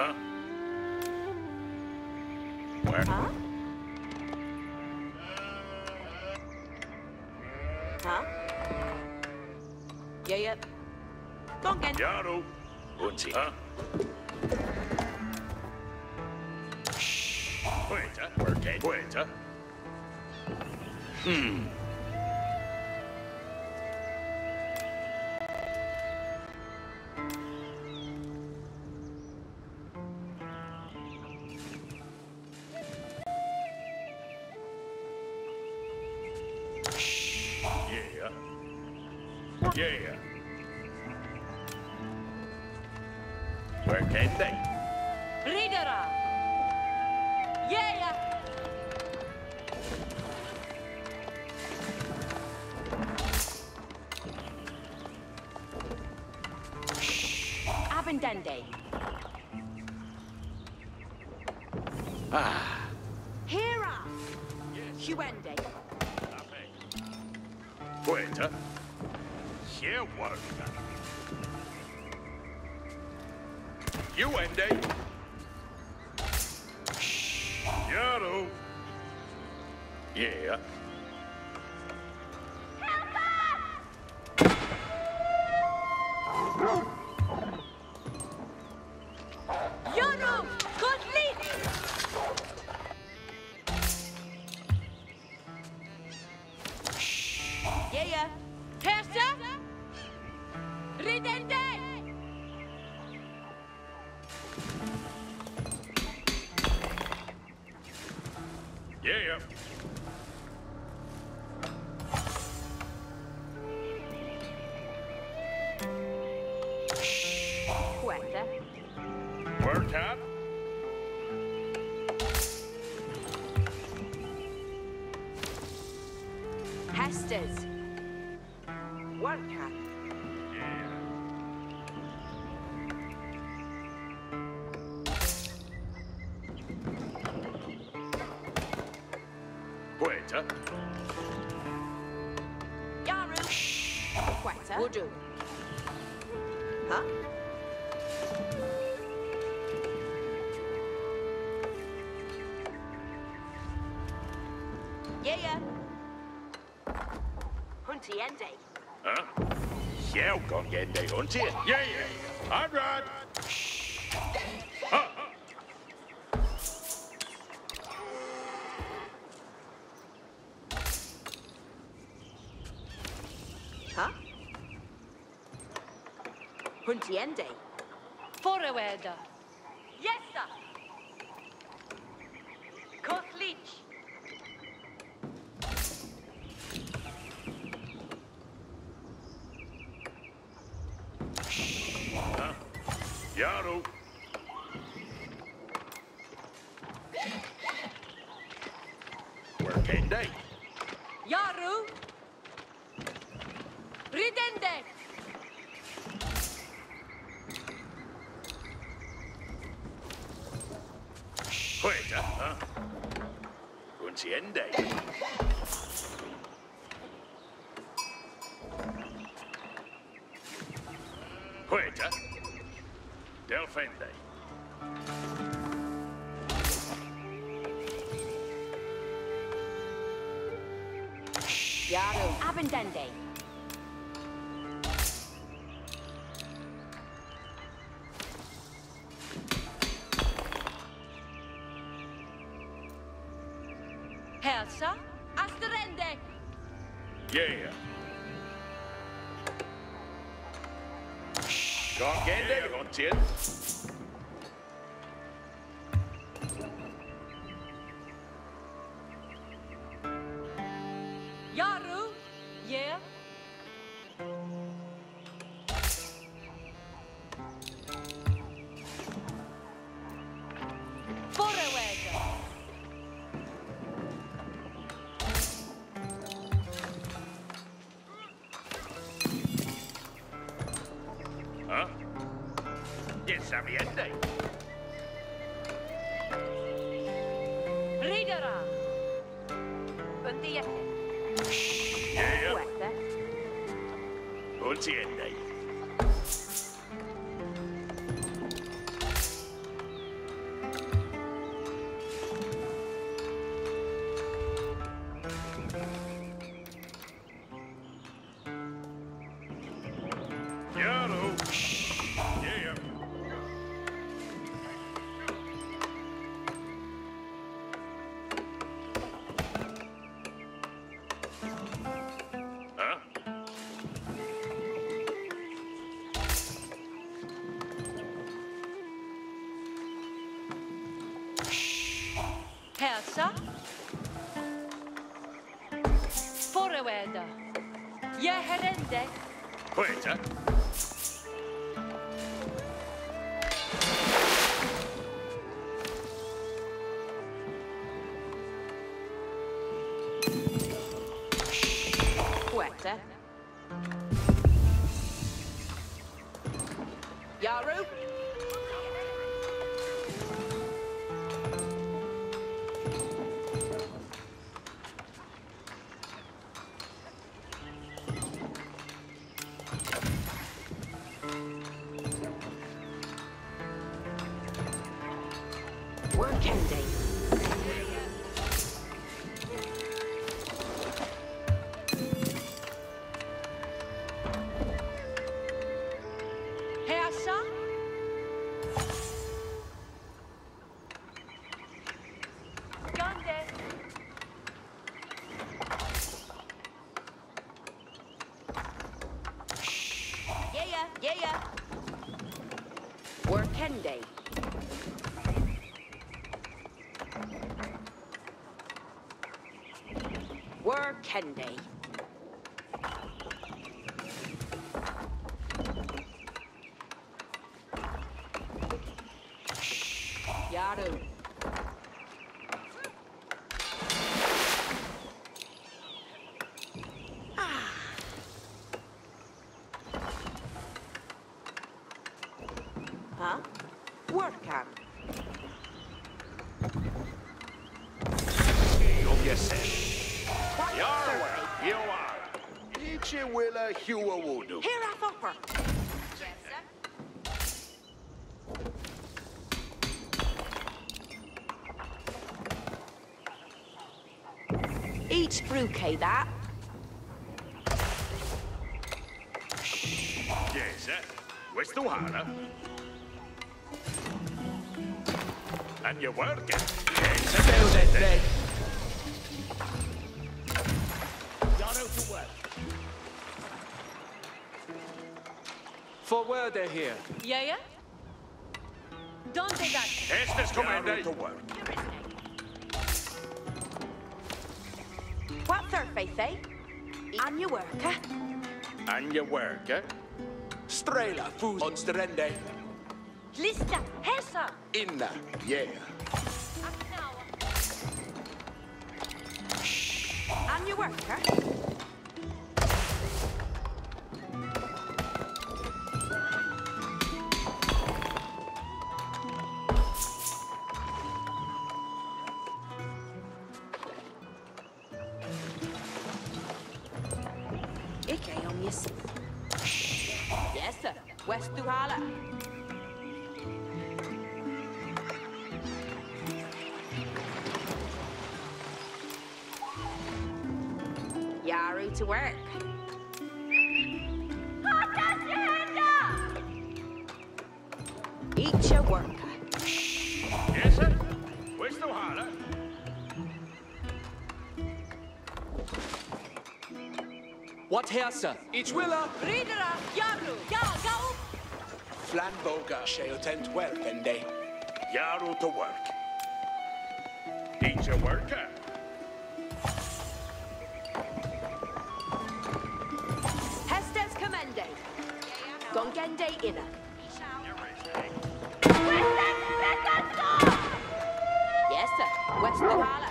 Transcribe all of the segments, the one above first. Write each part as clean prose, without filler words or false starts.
Huh? Where? Huh? Huh? Yeah, yep. Go on again. Yaru. Unti. Huh? Waiter. Working. Waiter. Yeah. Yeah. Where can they? Ridera. Yeah, yeah. Abendende. Ah. Hera. Huende. Waiter. Here work. You and they. Yaru. Yeah. Yoru. Kotlit. Yeah, yeah. Tersa. Ridende. Yeah. Quetta. Work out. Hestes. Worka. Waiter. Yaru. Quetta. Wudu. Huh? Yeah, yeah. Huntiende. Huh? Yeah, gone get they hunt it. Yeah. I'm right. Huh? Huh? Huntiende. Forward. Yes, sir. Kotlich. Yaru. Where can they? Yaru. Ridende. Waiter. Huh? Untiende. Waiter. Delfende. Yaru. Abendende. Helsa. Asterende. Yeah. Gone get they hunt it. Yaru. Yeah. Forward. Huh? Yes, Amiende. Ridera. Undiete. Yeah. Quetta. Untiende. Yeherende. Poeta. Poeta. Yaru. Workende. Heasa. Gande. Yeah. Workende. Workende. Yaru. Huh? Workan. Yarwa. Yoara. Ichi willa hua wudu. Here up upper. Each bruke that. Yes, questo hara. And you're working. Yes, Dead. Yaro to work. For word here. Yeah? Don't do that. Estes commander to work. What surface, eh? On your work, eh? And you work, eh? Strela fus on sterende. Lista, Hesa. Inna, yeah. On your work, eh? Ik om je. Yes, sir. West Duhala. Yaru to work. Eat your worker. Yes, sir. Questo hara. What here, sir? Each willa. Ridera, Yaru, go! Flanboga sheotent welpende. Yaro to work. Each a worker. Hestes Commende. Gongende Inna. Yes, sir. West Duhala.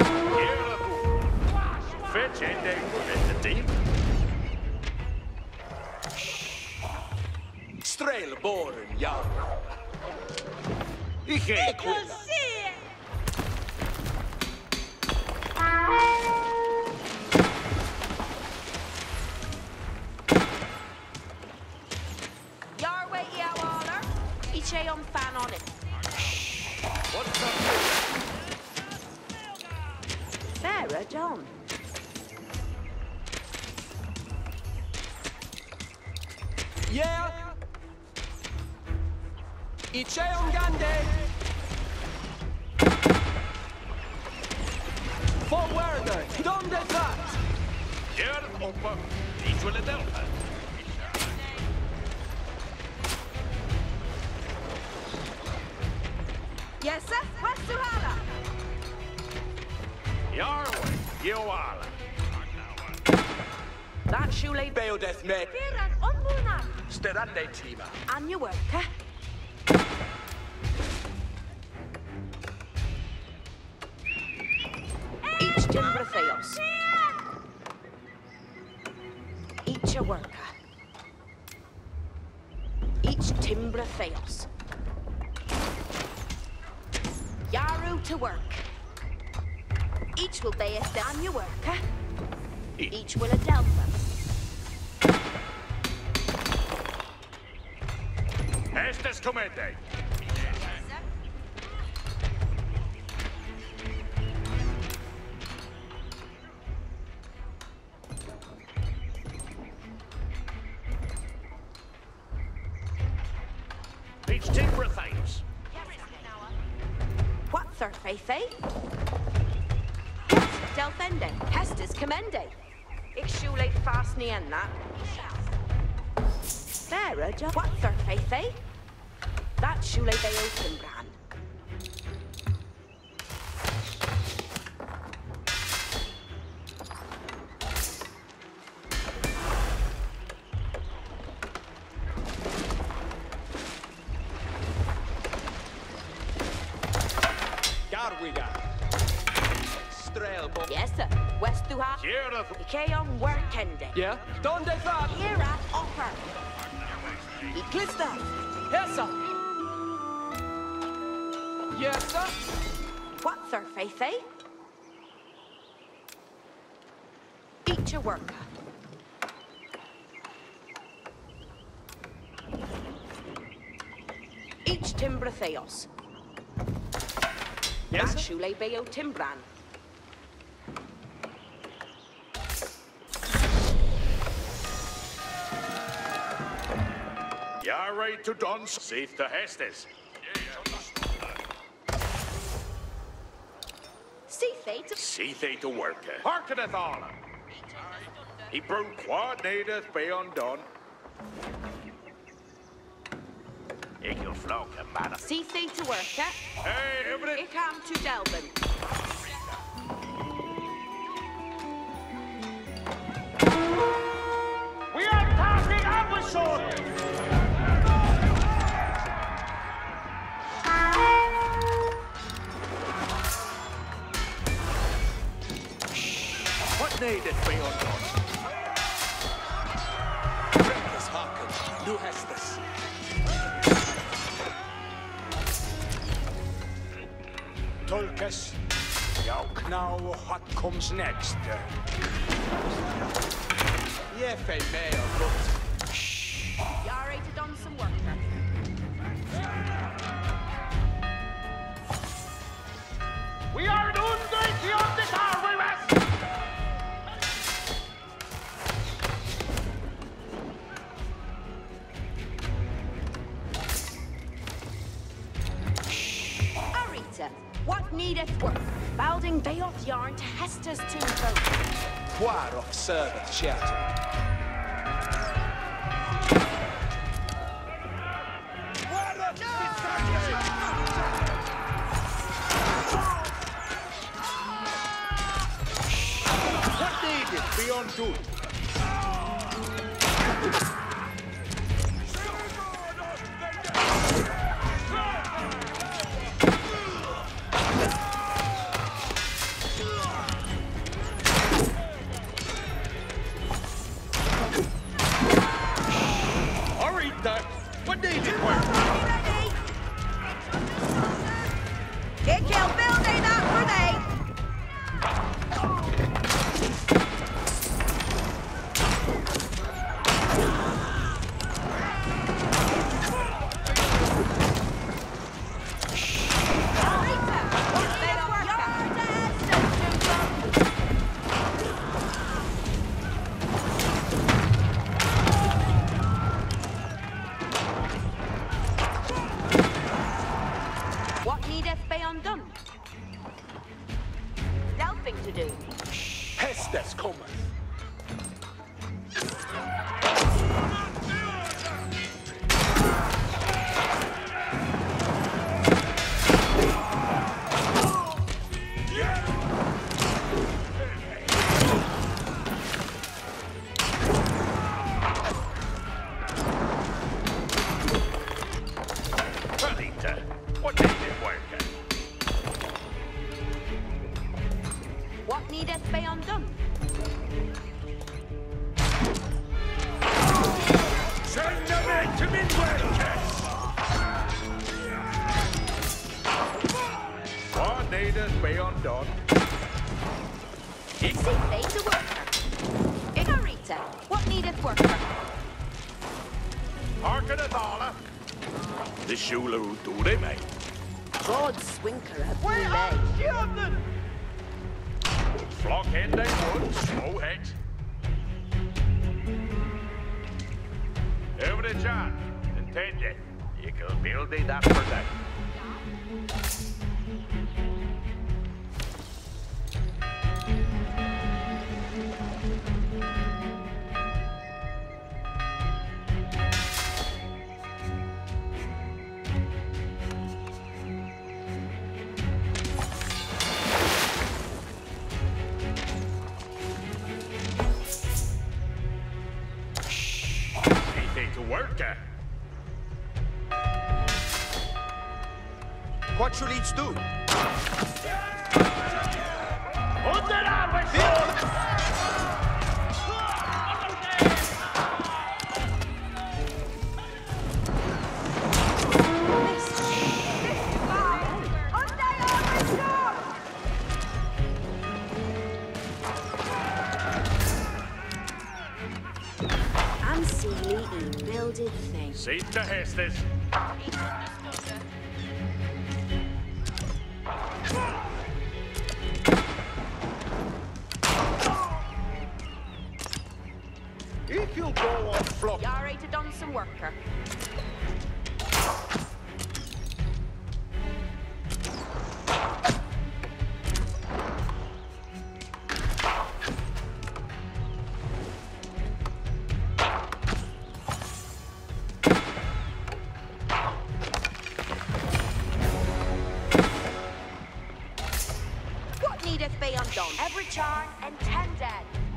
Fetch ending with the team. Strail born young. Ich Your way, Yawaller. Iche on fan on it. What's up? Sarah John. Yeah. Icheon Gande. Forward. Donde fat. Gör oppa. Each will it help. Yes, sir. West Duhala. Your way. You are. That That shule Beo death med. Viran onmuna. Sterande tima. On your work, eh? Each timber fails. Each a worker. Each timber fails. Yaru to work. Each will be a on your work, eh? Each will a delta. Estes comende. Each timber things. What surface, eh? Delfende, Hestes commende. Ik shule fast near that. Sarah, what surface, eh? That shule they open brand. Garwiga. Strelbo. Yes, sir. West to half. Sheriff. Ikeon workende. Yeah? Donde vat? Here at offer. Eclista. Yes, sir. Yes, sir. What surface, eh? Each a worker. Each timber theos. Yes, That sir. shule beo timbran. You're right to done. Safe to Hestes. See fate. See they to work. Harkeneth all. He broke what needeth be undone. Ik wil floken, man. See fate to work, eh? Hey, everybody. Ik am to Delvin. We are passing our sword. What needeth be undone? Reckless hearken. Nu Hestes. Tulkas. Now what comes next? Jefe meo gut. Yare to done some work. We are unguilty of this hour, West! Arita, what needeth work? Balding Bayoth yarn to Hester's tombstone. Quarof servant shouting. What needeth be undone? Arita, what needeth work? It kill building that for thee. worker. Harken het alle. De shula do they make? God swinker at me. Flock hen they wood, slow head. Over the John, intended. You can build it that for that. Worker. What should each do? See to Hestes. If you go on flop. You're to done some worker. Every charm intended.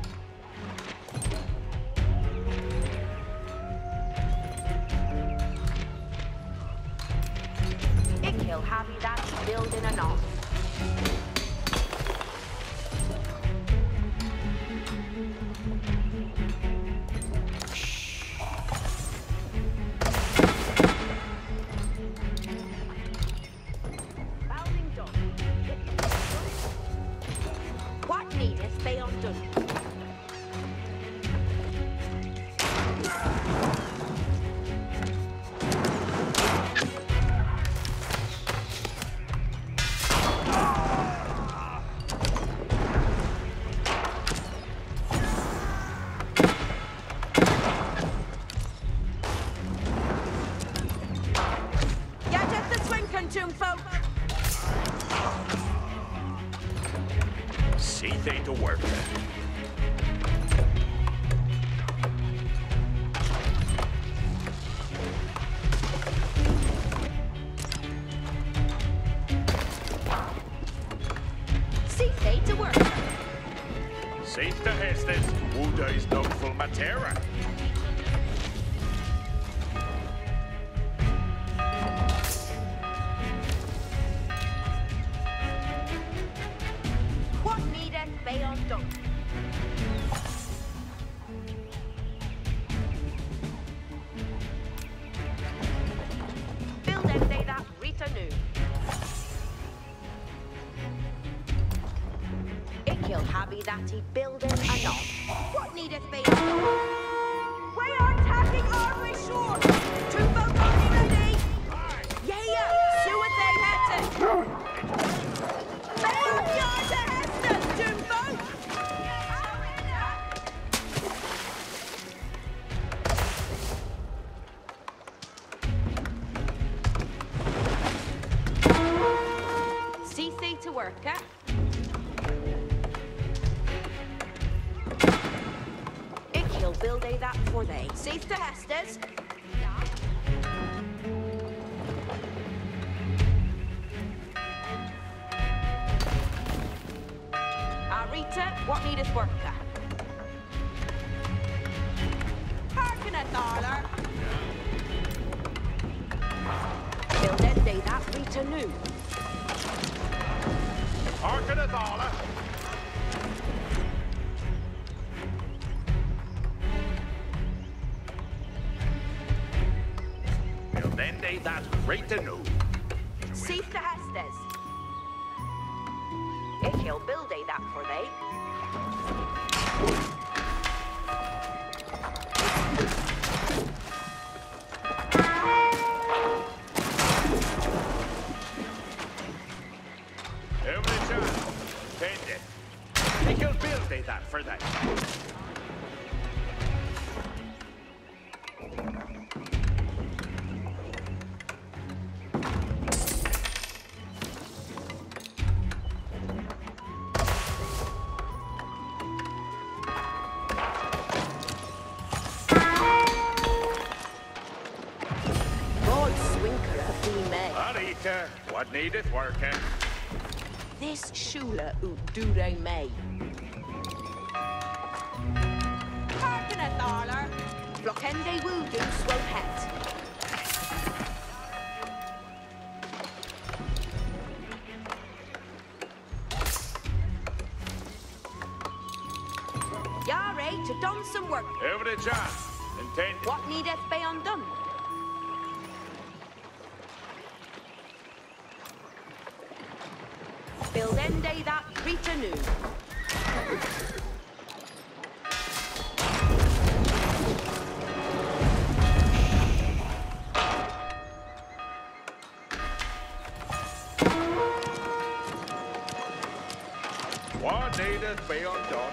It kill happy that building enough. See they to work. See they to work. Safe to Hestes, Wuda is known for Matera. Happy that he building enough. What needeth be undone? We are attacking, are we sure? Two boats are ready. Yeah, see what they had to. They are yours to Heston, two boats. See thee to work, eh? Build they that for they. Safe to Hestes. Arita, what needeth worker? Harken a dollar. Build they that Rita new. Harken a dollar. Then they that right to know. Safe to Hestes. If he'll build they that for they. Arika, what needeth working? This shula ut dure may. Harken a thaler. Blockende woodoo swope het. Yare to done some work. Over the job. Intent. What needeth be undone? Build ende that Rita new. What needeth be undone?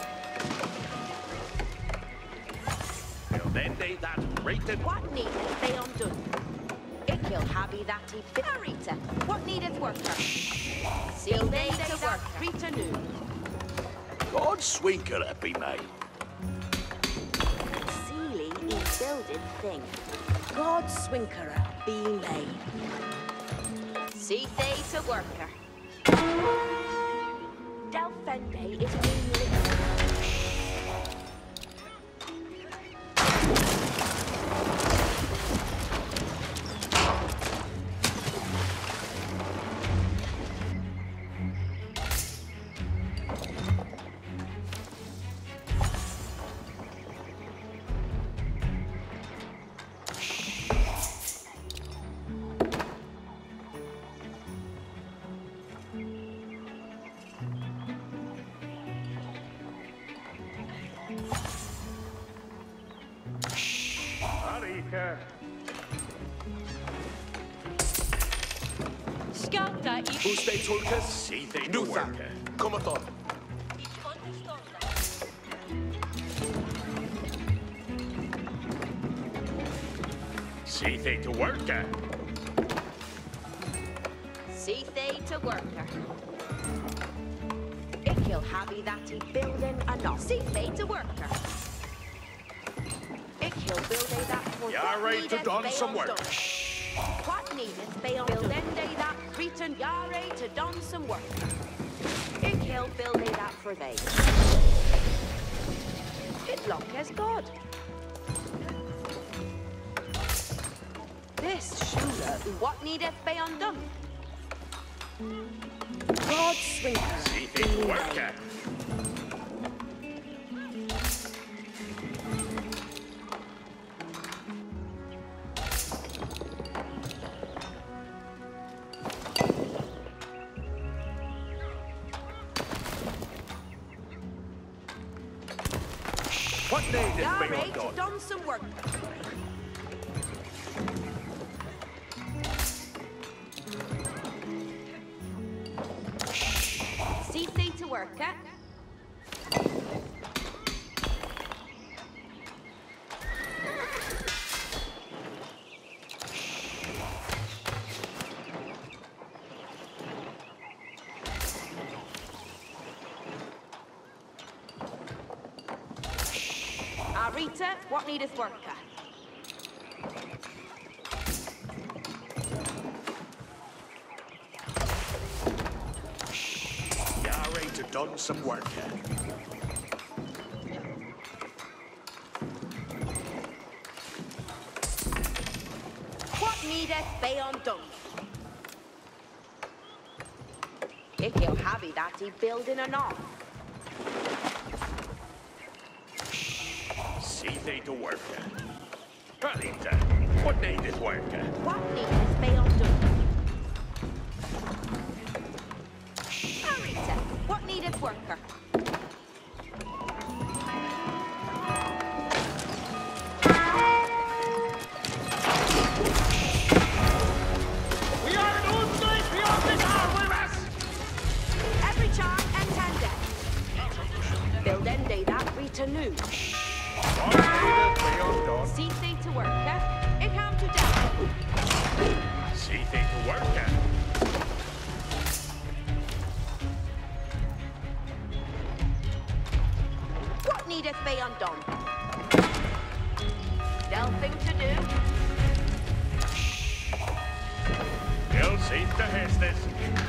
Build ende that Rita. What needeth be undone? Ikil habi that he fit. Rita, what needeth worker? Seal day to work. Rita new. God swinker be made. Sealy is builded thing. God swinkerer be made. See day to worker. Delfende is being lit. Arika. Skata i Uste Tulkas. See they to Nutha. worker. Commodore. See they to worker. see they to worker. Ikil habi that he building a not. See they to worker. Ikil building that for Yare to done some work. What needeth they on building they that Cretan Yare to done some work. Ikil building that for they. It look as God. This shula, what needeth be undone? God swinker. See they to worker. What needeth be Yare to undone? done some work. See they to work, eh? Rita, what needeth worker? Yare to done some work. What needeth be undone? Ikil habi that he building a knob. See they to work. Rita, what needeth work? What needeth be undone? Rita, what needeth worker? We are an unsafe beyond this hour with us! Every charm and tender. Build ende that Rita new. What needeth be undone? See they to work, eh? It come to death. See they to work. What needeth be undone? Delphing to do. They'll Seat the Hestes.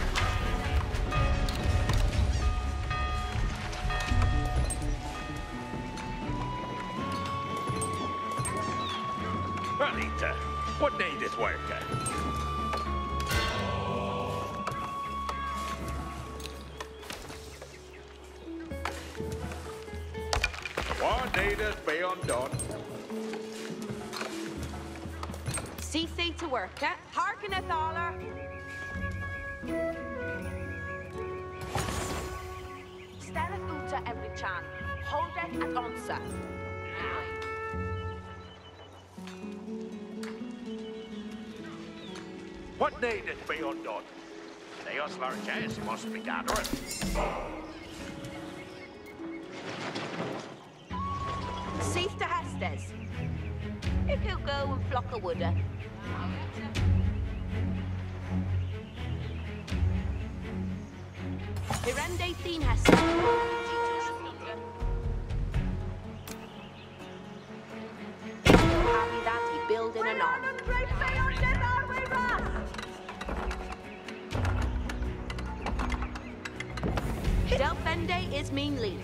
Anita, what needeth worker? What needeth be undone? See thee to work, hearkeneth aller. Stelleth uta every chan, holdeth at onsa. What needeth be undone? Theos Larches must be gathering. Seeth to Hestes. If he'll go and flock a woodder. Hirende theen Hestes. If he'll have you that, he build in an arm. Delphende is mean leaf.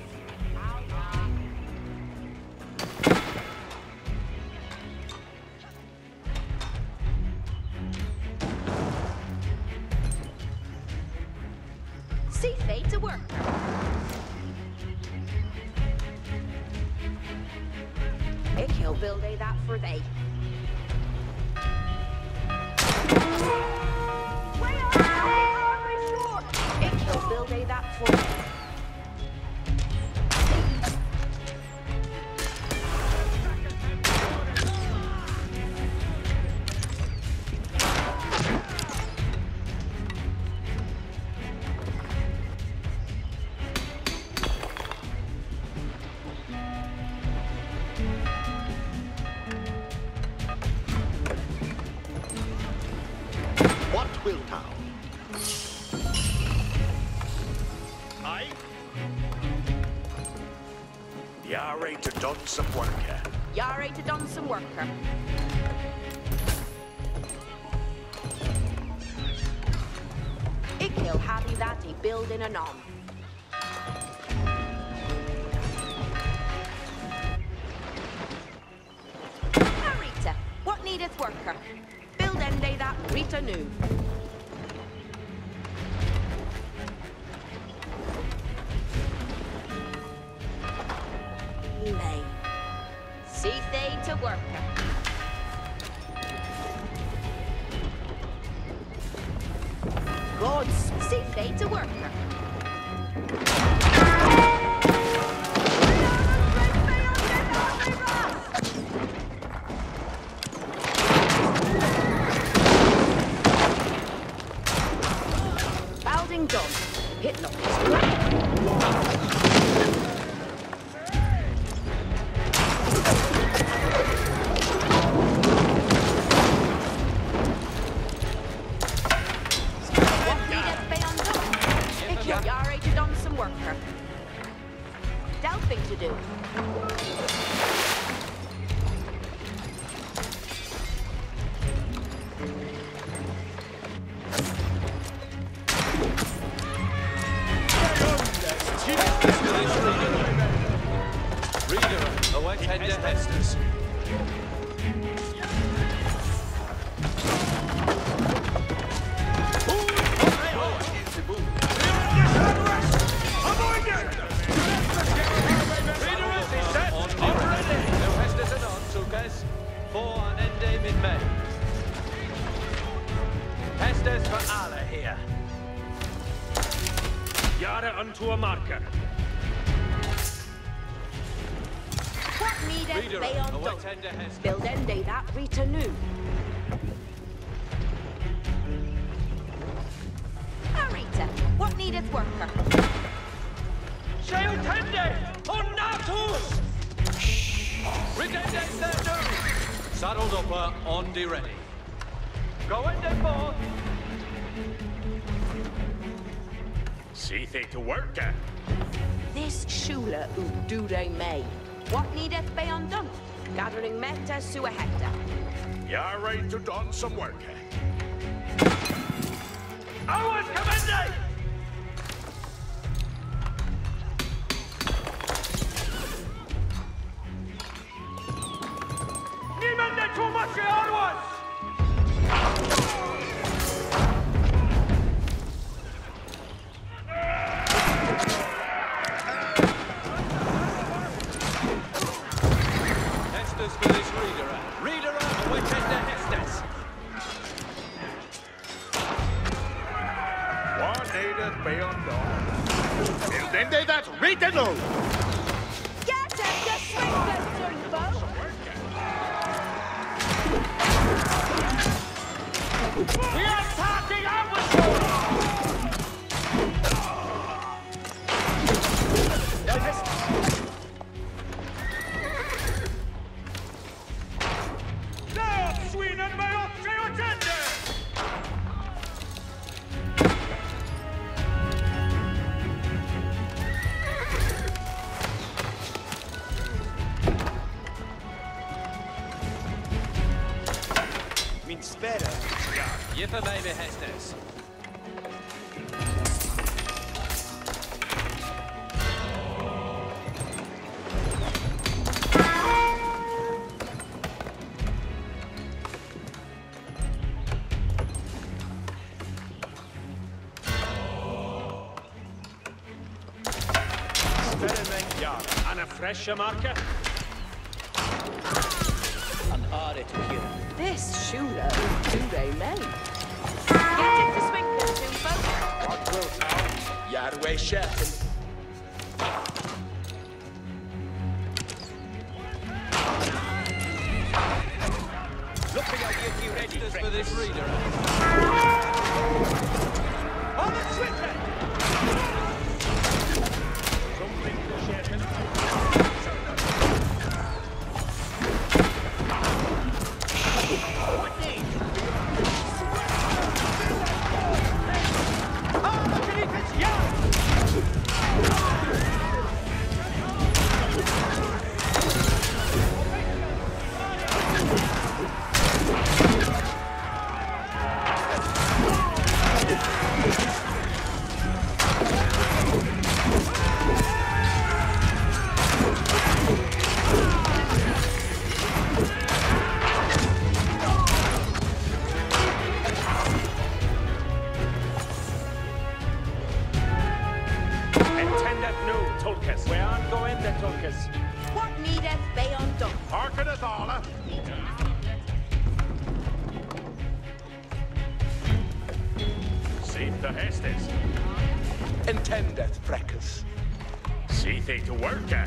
See fate to work. Ik he'll build a that for thee. Ik he'll build a that for thee. What wilt thou? Aye? Yare to done some worker. Yare to done some worker. Ik he'll have you that he build in an arm. Rita, what needeth worker? Build ende that Rita new. Lay. See they to worker. Gods, see they to worker. Balding done. Hit lock. Yare to done some worker. Delphing to do. Reader, await Hende Hestes. For an ende mid-May. Hestes for alle here. Yare unto a marker. What needeth Reader, they on await done? Hende Hestes. Build ende that Rita new. Rita, what needeth worker? Sheut Hende! On Natus! Regendes there new! Saddled upper, on the ready. Go ende forth! See they to worker. This shula who do they may. What needeth be undone? Gathering meta sua hecta. Yare to done some worker. Always commendate! Niemand too much onwards! Hestes for this reader. Reader, we take the Hestes. What needeth be undone? Buildende that retinue! Get him to swing this Zunbo! We are attacking outward! Now, Sweden, may I attend! Min spera. Jipper baby Hestes. Anna fresher marker? An aret here. This Shula do they make? Get him to swing this Zunbo! What will now? Yarway Shelton. Looking at you ready, Hestes for this reader. On the switch! Something to Shelton? What needeth be undone? Hearkeneth alla. Seeth the Hestes. Intendeth Freckles. See they to work at.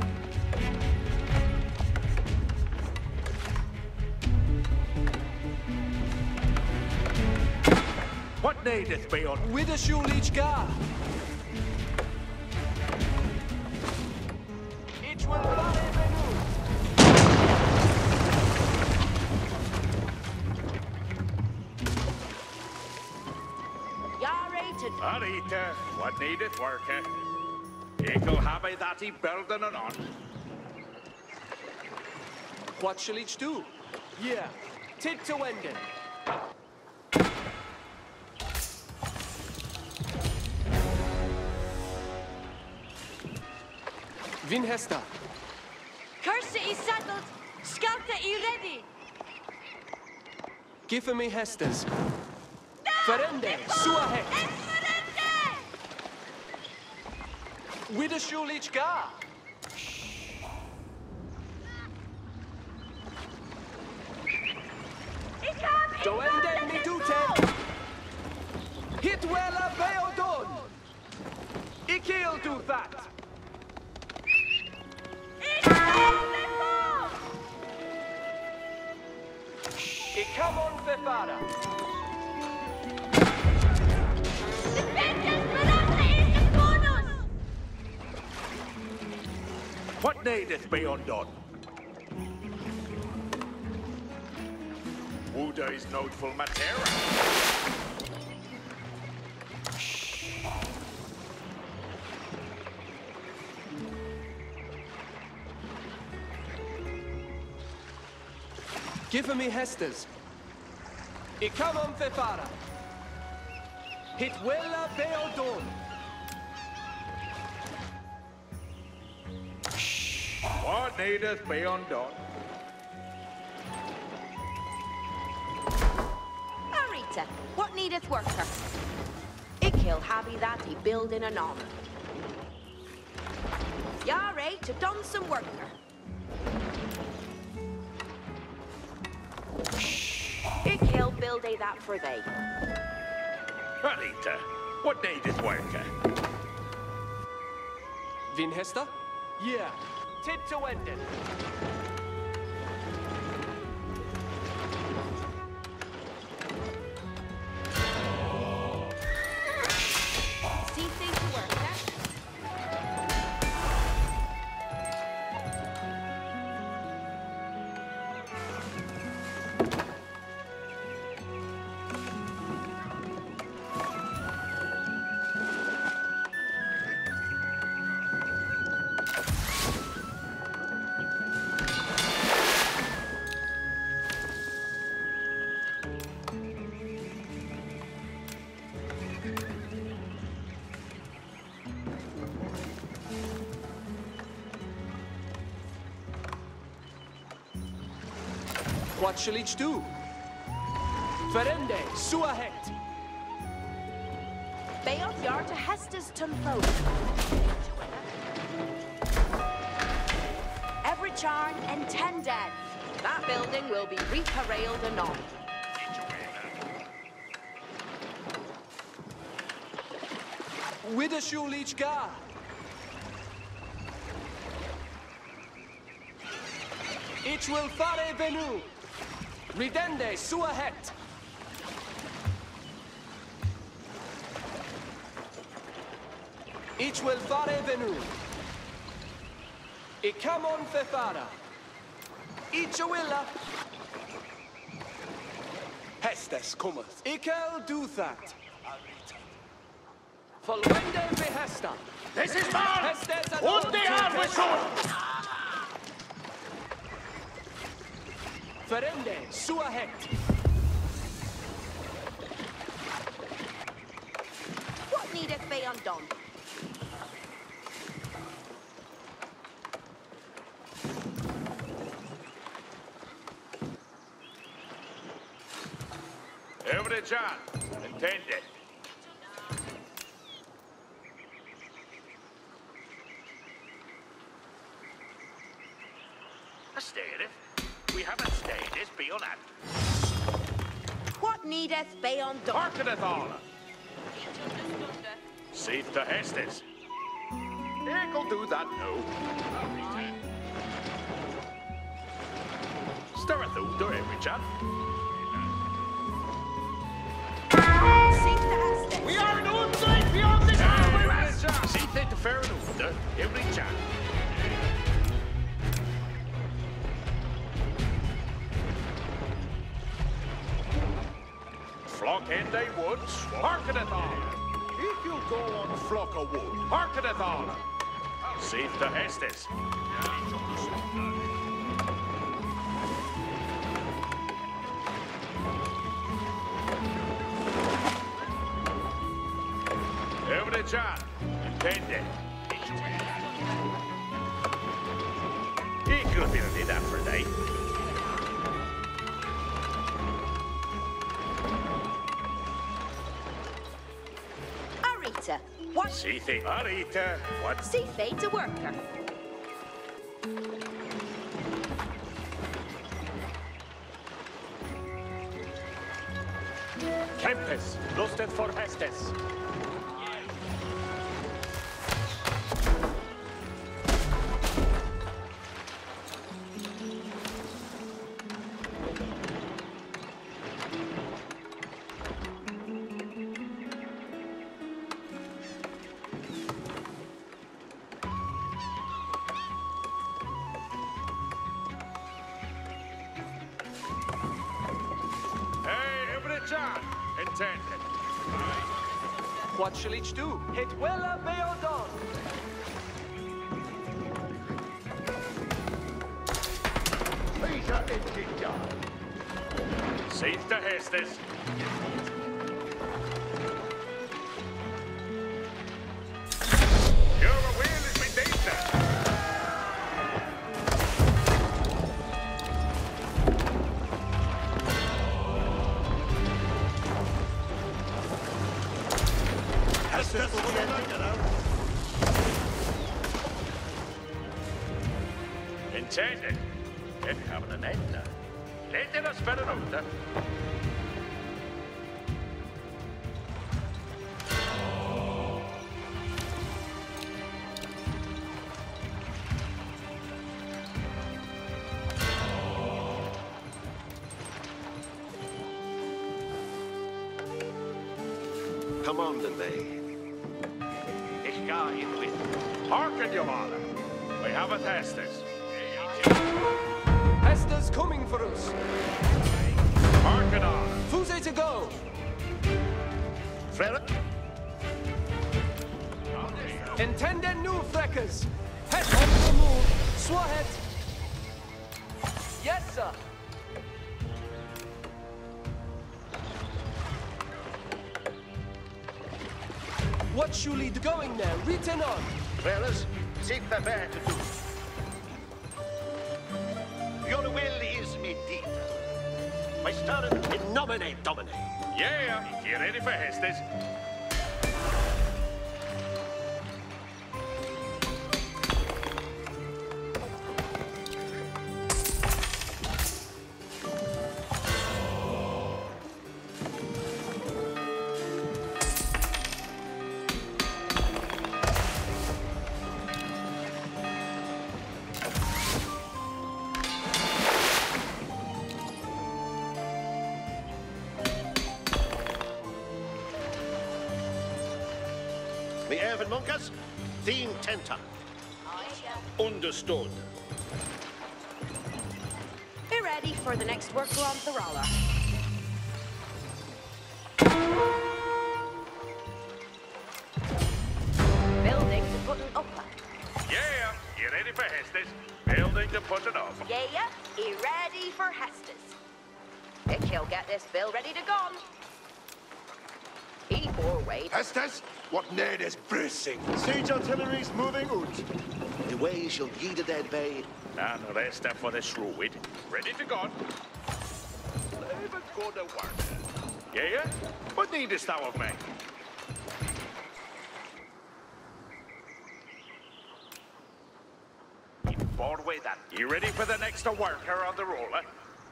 What needeth be on? With a Shulich Gar. Each will valley Yarrated. Arita, what needeth work at? Eagle have I that he building and on. What shall each do? Yeah. Tid to Wengen. Vin Hesta. Curse is saddled. Skelta is ready. Give me Hestes. Ferende, sua hex. Esperente! With a Shulich Gar. Doende mi dute. Hit well a beodon. Ikil do that. I come on Fefara. What needeth be undone? Wuda is noteful Matera. Give me Hestes. I come on Fefara. Hit Wella Beodon. What needeth be undone? Arita, what needeth worker? Ikil habi that he building anon. Yare to done some worker. Ikil build a that for they. Arita, what needeth worker? Vinhesta? Yeah. Tid to Wenden. See things to work, eh? What shall each do? Ferende, Suahet. Beoth yard to Hestes Tunfo. Evericharn and Tendad. That building will be reparalled anon. Widdershul each gar. Each will fare venu. Ridende Suahet. Each will fare venu. Icamon fefara. Each willa. Hestes cometh. Ikel do that. Volwende behesta. This is man! Hestes and Und die Armesur! Ferende Suahet. What needeth be undone? Every chance, intended. A stayeth. We haven't stayed this beyond that. What needeth be undone? Hearkeneth all. Seeth to Hestes. Ekel do that no. Stirreth under every chance. See the Hestes. We are no unsight beyond this hour. Seeth it to fair under every chance. Flock in they woods, hearkeneth all. If you go on flock of wood, hearkeneth all. Seeth to Hestes. Every John, intended. He could have been that for a day. Arita, what? See thing, Arita, what? See fate a worker. Kempes, lusted for Hestes. John, intended. What shall each do? Hit Wella Beodon. Seeth to Hestes. Intended. Ik heb een ende. Let us verder uit. Commandant mij. Ik ga in wit. Hearken, your honor. We have it Estes. Hester's coming for us. Hearken on. Fuse to go. Frère? Intende nu, Freckers. Head on the move. Swahet. Yes, sir. What you lead going there? Written on. Frères, seek the bear to do. Your will is me deed. My started in nomine domine. Yeah, you ready for Estes? The Ervin Monkas, Theme Tenta. Understood. Be ready for the next worker on Thorala. Building to put an upper. Yeah, you ready for Estes? Building to put it up. Yeah, he ready for Hestes. Dick, he'll get this bill ready to go. He bore weight. Estes, what need is bracing? Siege artillery's moving out. The way shall ye the dead bay. And the rest are for the Shrewd. Ready to go. Even go to work. Yeah? What needest thou of me? Board way that. You ready for the next worker on the roller?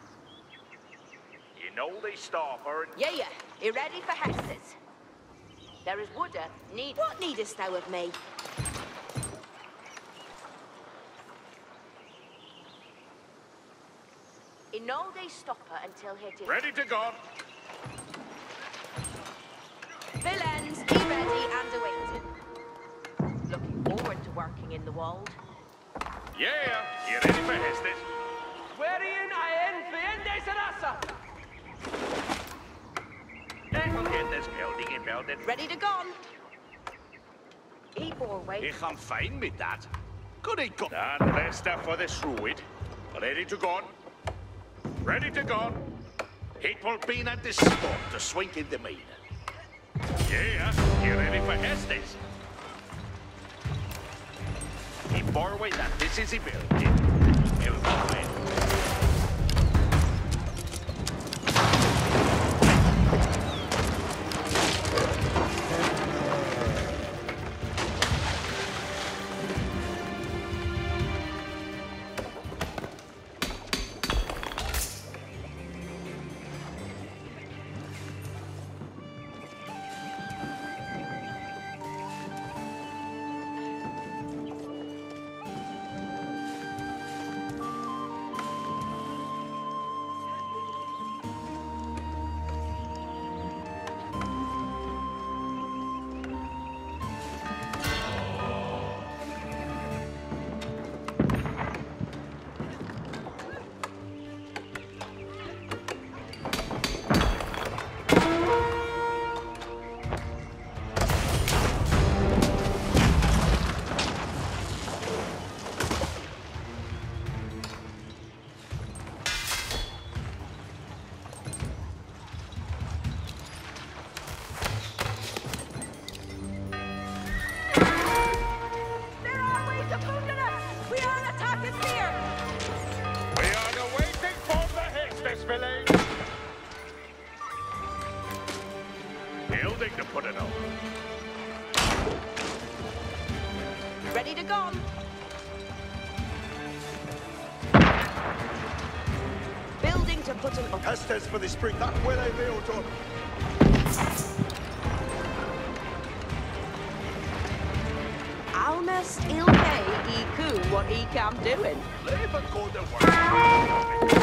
You know they stop her and... Yeah, he ready for Hestes. There is Wooder need. What needest thou of me? In no they stop her until hit it. Ready to go. Villains, be ready and awaiting. Looking forward to working in the Wold. Yeah, you ready for Hestes? Wherein I end Fiende Sarasa. I will get this building and build it. Ready to go. He bore weight. Ik ga fijn met dat. Good it go. And the rest are for the Shrewd. Ready to go. Ready to go. It will be at the spot to swing in the main. Yeah, you ready for Estes? He bore away that this is a building. It will go in. ready to go. Building to put an up. Hestes for the spring. That will I be done. Almost he'll pay Iku what he can doing. Leave and go to work.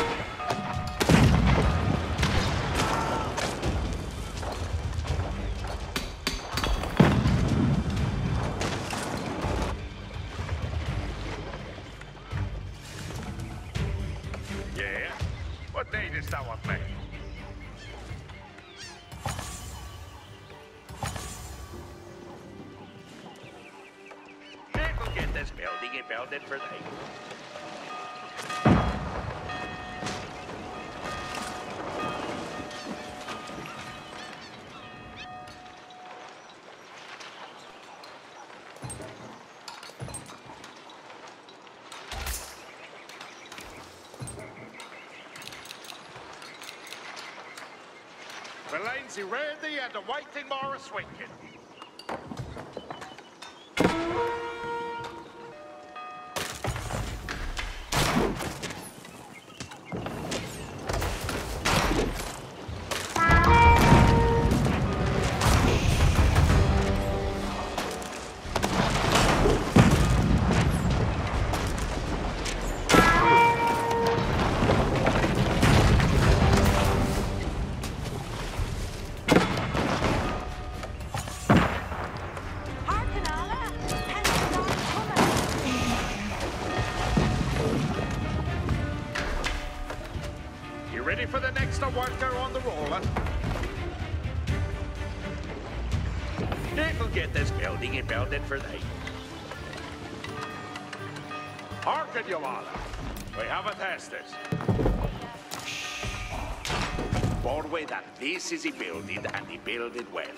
Yeah? What needest thou of me? We'll get this building and build it for thee. Valenzi ready and the waiting Morris Winkin. Ready for the next worker on the roller? We'll get this building and build it for thee. Hearken, you all. We have a testers. Born way that this is a building and he build it well.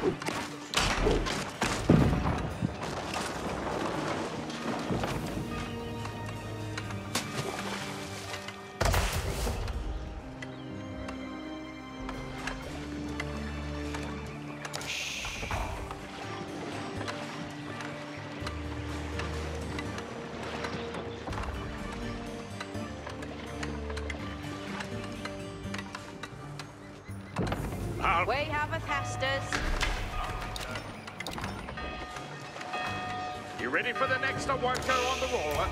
We have a Hestes. You ready for the next worker on the roller?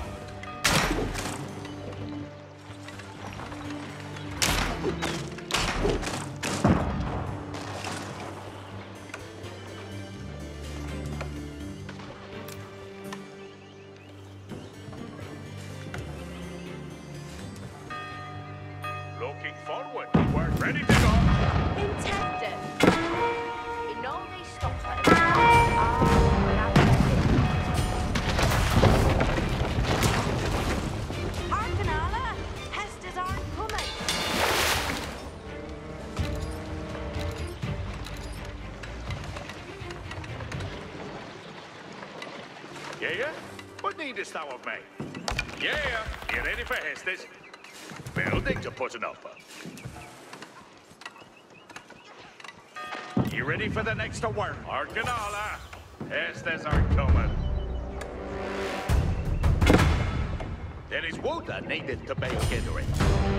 Looking forward. We're ready to go. Intended. You know they stopped at Arcanala, Hestes aren't coming. Yeah? What needest thou of me? Yeah, you ready for Hestes? Building to put an offer. You ready for the next work? Arcanala, Hestes are coming. There is water needed to make gathering.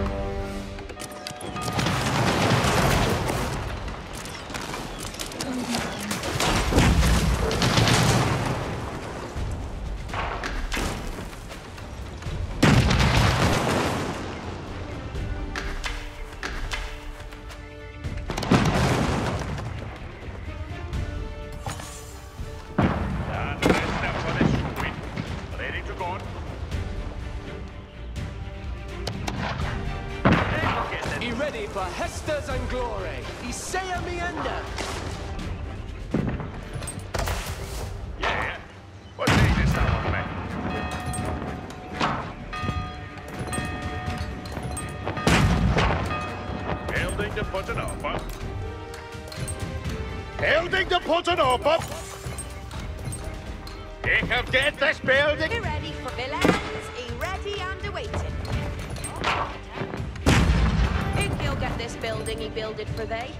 Ready for Hestes and glory. Isaiah Meander. Yeah? What needest thou of me? Building to put an offer. Building to put an offer. Ich have get this building. Be ready for villains. He ready and awaiting. Think he'll get this building he builded for thee.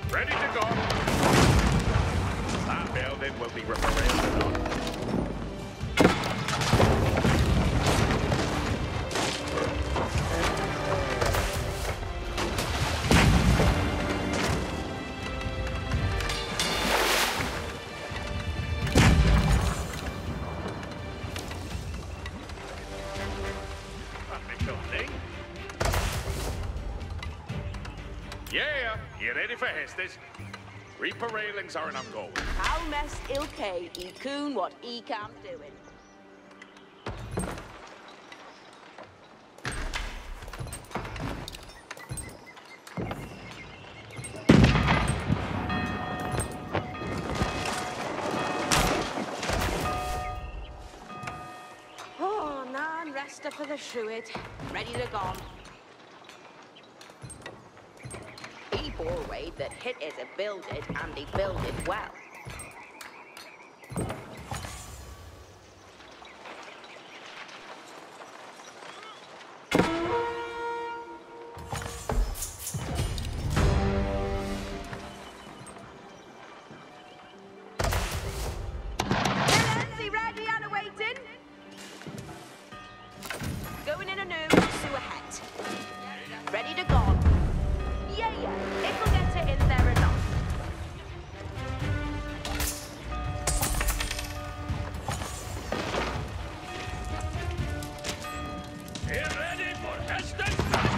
Ready to go. That building will be repaired on. Yeah, you ready for Hestes? Reaper railings are an ongoing. How mess ilke e coon what e can doing. Oh, nan resta for the Shrewid. Ready to go. He bore way that hit is a builded and he builded well. Nancy ready and awaiting. Going in a new to a hat. Ready to go. Yeah, if we'll get it in there or not. You ready for Hestes?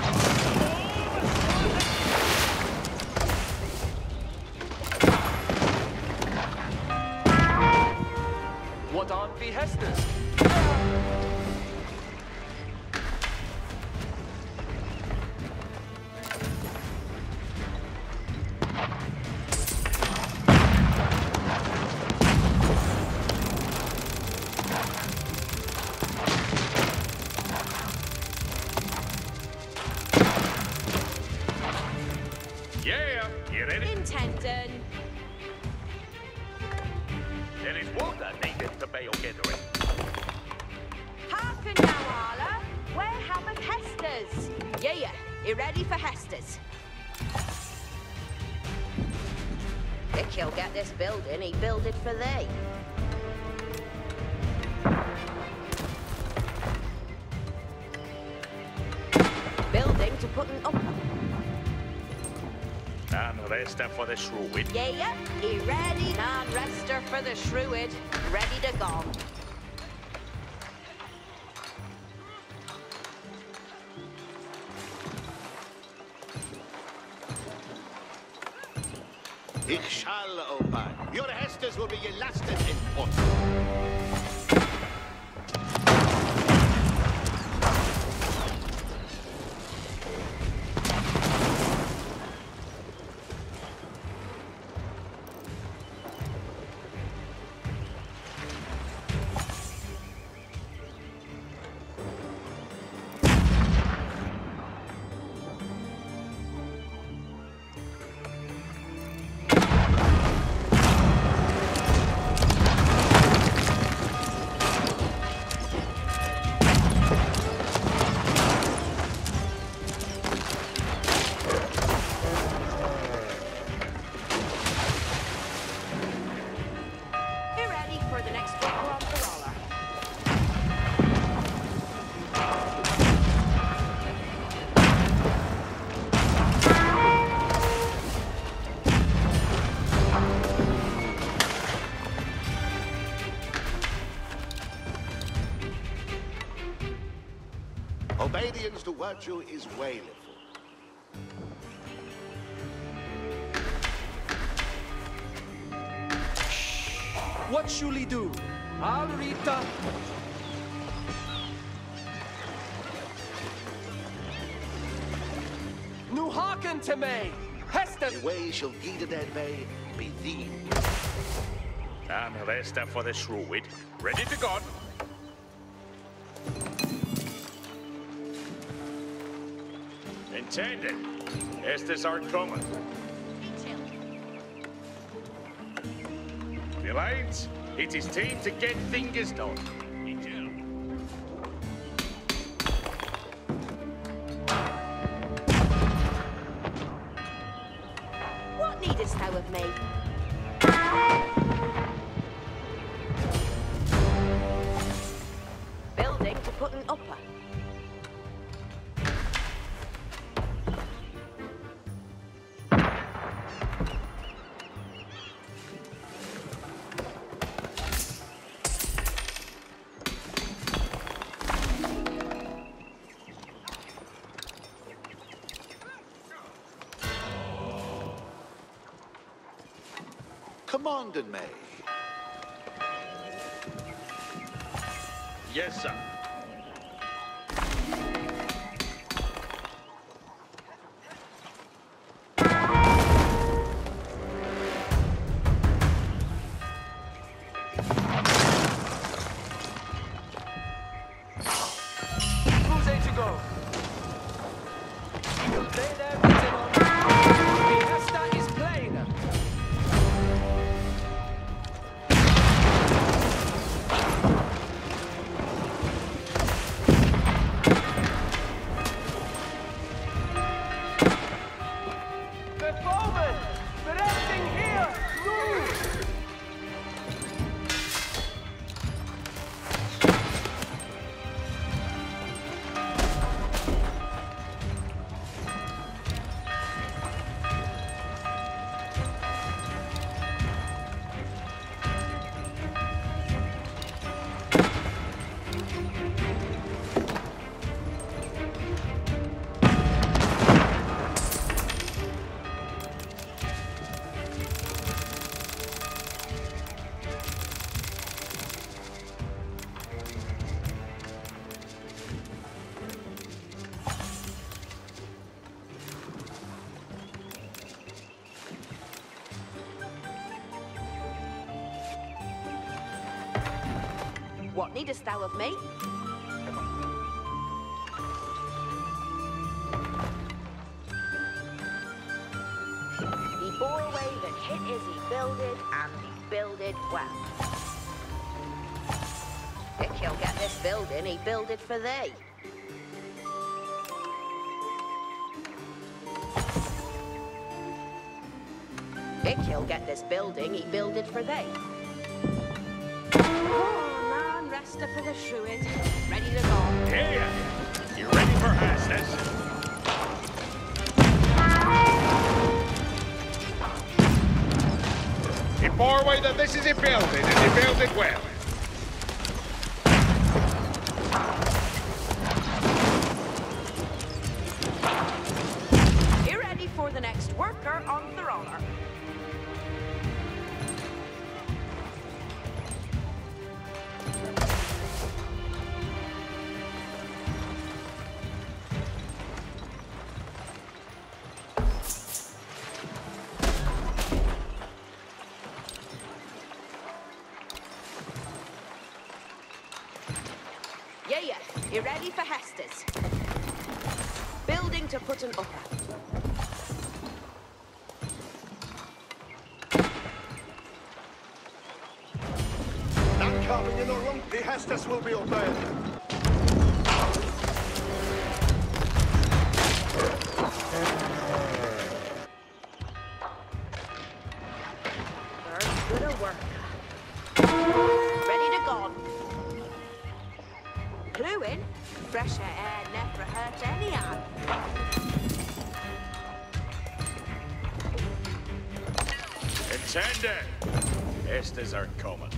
What on be Hestes? Yeah, you ready? Intending. There is water needed to be gathering. Hearken now, Arla. Where have a Hestes? Yeah, you ready for Hestes? If you'll get this building, he build it for thee. Building to put an up. And rest for the Shrewid. Yeah, he ready. Non-rester for the Shrewid. Ready to go. Ich shall obey. Your Hestes will be your last in port. You ready for the next one on the roller? Obedience to virtue is wailful. What shall he do? Alrita. Nu hearken to me! Hestes! The way shall guide that way be thee. And rest for the Shrewid. Ready to go. Intended. Hestes are coming. The Alliance, it is time to get things done. What need needest thou of me? Building to put an upper. Commanding me. Yes, sir. Who's A to go? You can play there, written on. The Hesta is plain. The bowman! Resting here! Move! What needest thou of me? He bore away that hit is he builded, and he builded well. If he'll get this building, he builded for thee. If he'll get this building, he builded for thee. Resta for the Shrewid. Ready to go. Here! You ready for Hestes? He bore away that this is a building, and he builded well. You ready for the next worker on the roller? Yeah, you ready for Hestes? Building to put an upper. That carving, you're not wrong. The Hestes will be obeyed. There's good a work. Ready to go. Clue in. Fresher air never hurt any hand. Intended. Hestes are coming.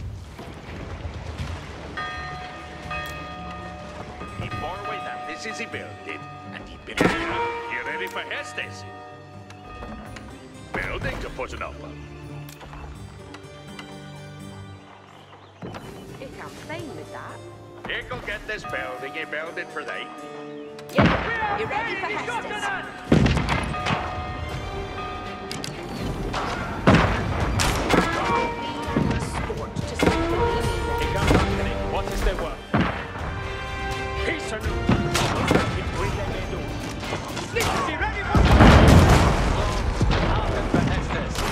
He bore away that this is he builded, and he built it. You ready for Hestes? Building to put an upper. You can fame with that. He'll get this building, he builded for thee. Yeah, you ready for Hestes? Sport to see the meaning. He comes happening. What is their work? Peace and Is he ready for Arden for Hestes.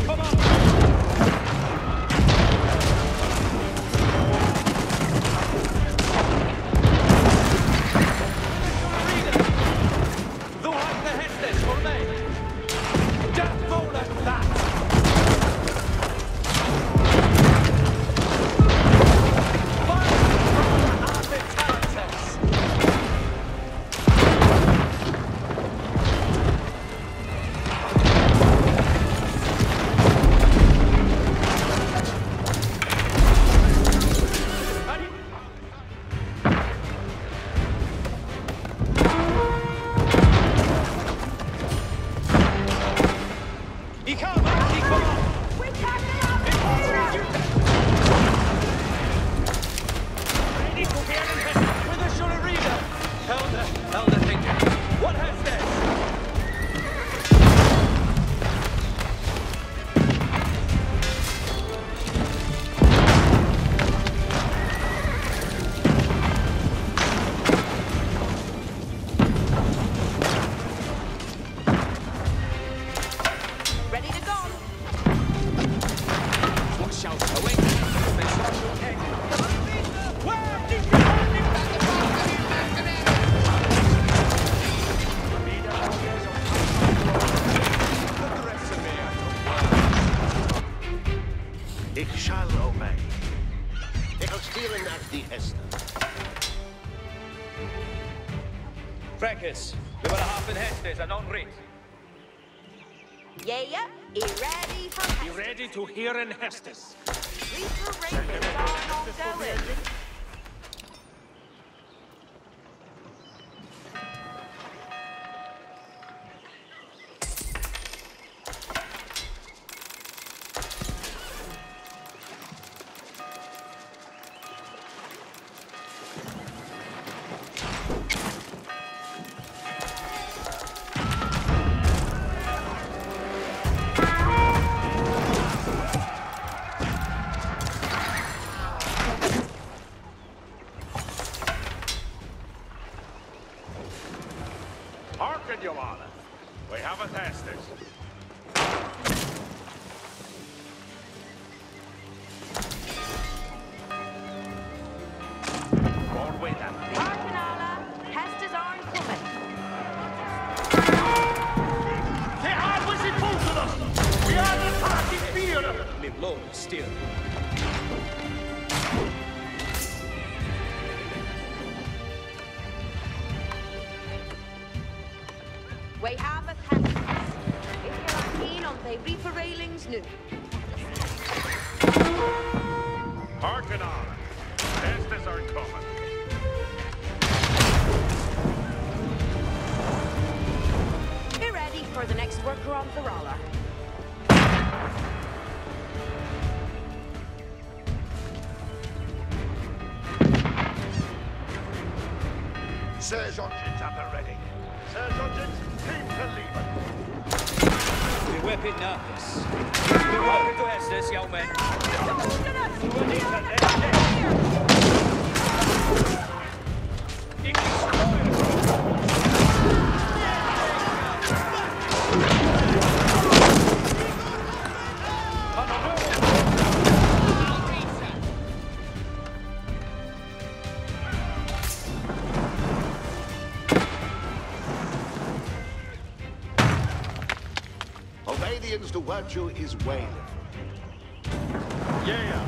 come on! Du hast eine Hestes for me! Just roll like that! Ich shall obey. Ich will stealen at die Hester. Freckus, we were a half in Hestes and on rate. Yeah, he ready for Be ready to hear in Hestes. Reaper Ravens are not going. Hearken, Your Honor. We have a Hestes. Forward with them. Harkenala, Hesters aren't coming. They are wishing both of us! We are the party fear! Live low, still. We have a Hesters. If you're keen on the Reaper railings new. Hearken on. Hestes are coming. Be ready for the next worker on Ferrara. Sergeant up and ready. Sergeant, keep the lever. We whip it Narcus. We welcome to Hestes, young men. Obedience to virtue is wailing. Yeah.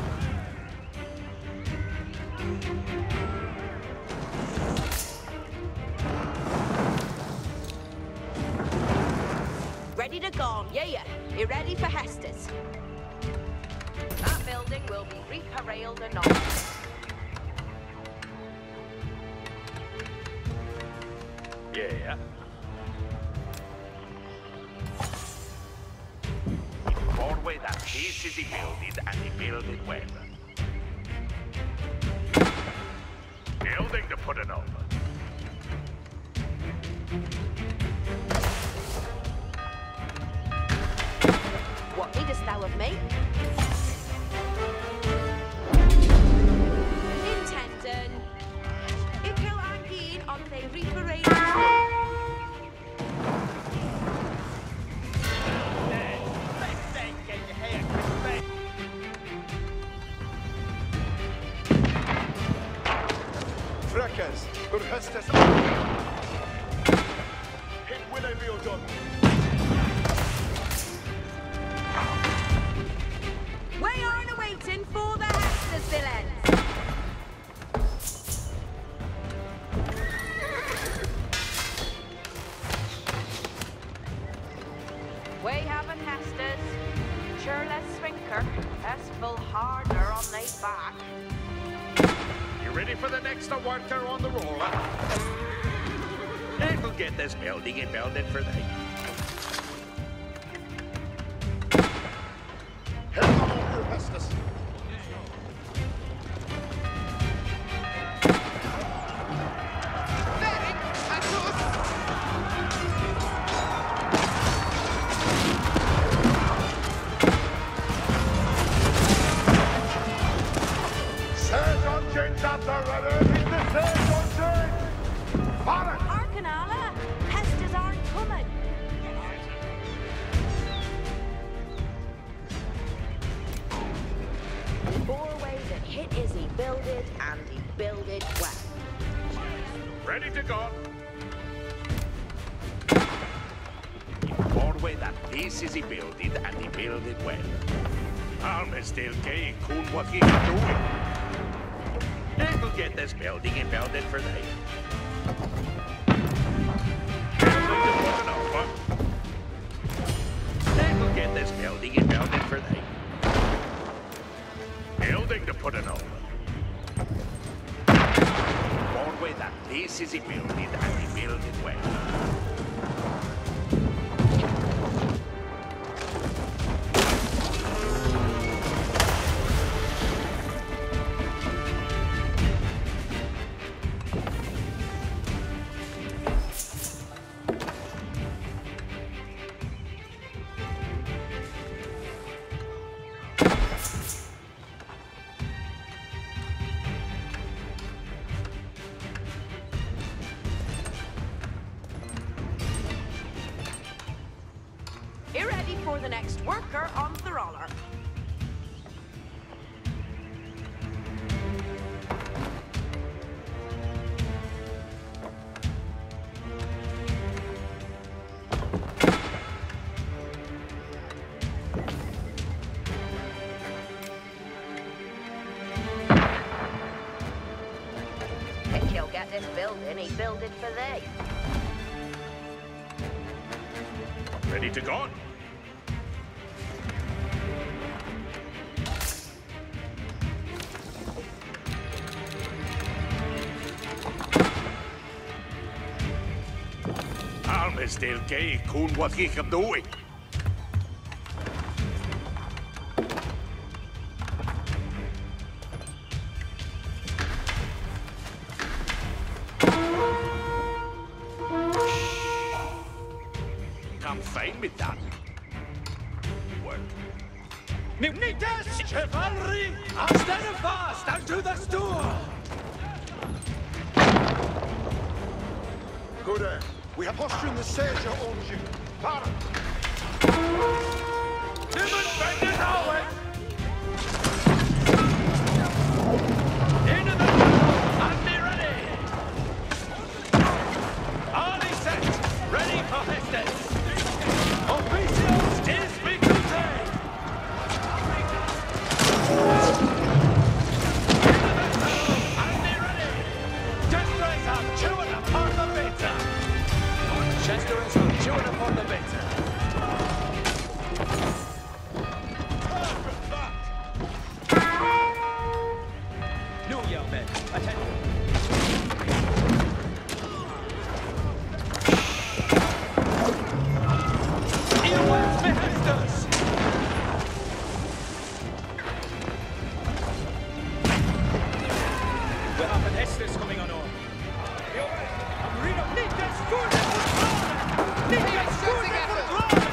Ready to go, yeah. You ready for Hestes? That building will be reparalleled or not. Yeah. Forward that this is the building and the building well. Building to put it over. What needest thou of me? Intendant. Ikil Angin on the Reaper railings. Good Hestes. Hit Willow be done. We aren't waiting for the Hestus villains. We haven't Hestus. Sure, let's swinker. Let's pull harder on they back. You ready for the next worker on the roller? It'll get this building and build it for thee. Head on over, Hestes. Arcanala, Hestus aren't coming. Four ways that hit Izzy builded and he builded well. Ready to go. One way that this is he builded and he builded well. Almesdale gay kun what he doing. It'll get this building and build it for thee. It'll get this building and build it for thee. Building to put an over. One way that this is he builded and he builded well. You're ready for the next worker on the roller. Think he'll get this building, he built it for thee. Ready to go? Almesdale gay kun what he can doing. Come find me that. Work. Mignitas chivalry! Stand fast and to the stool! Good. We have posturing the Sage owns you. Para. Demonstrated always! Into the battle and be ready! Army set! Ready for Hestes! Officials is Vicute! Into the battle and be ready! Destroys are chewing upon the beta! Chesterers are chewing upon the beta! New young men, attention! Earwax Hestus! We have an Hestus coming on over. Reno, Nikas Gurden for Drone! Nikas Gurden for Drone!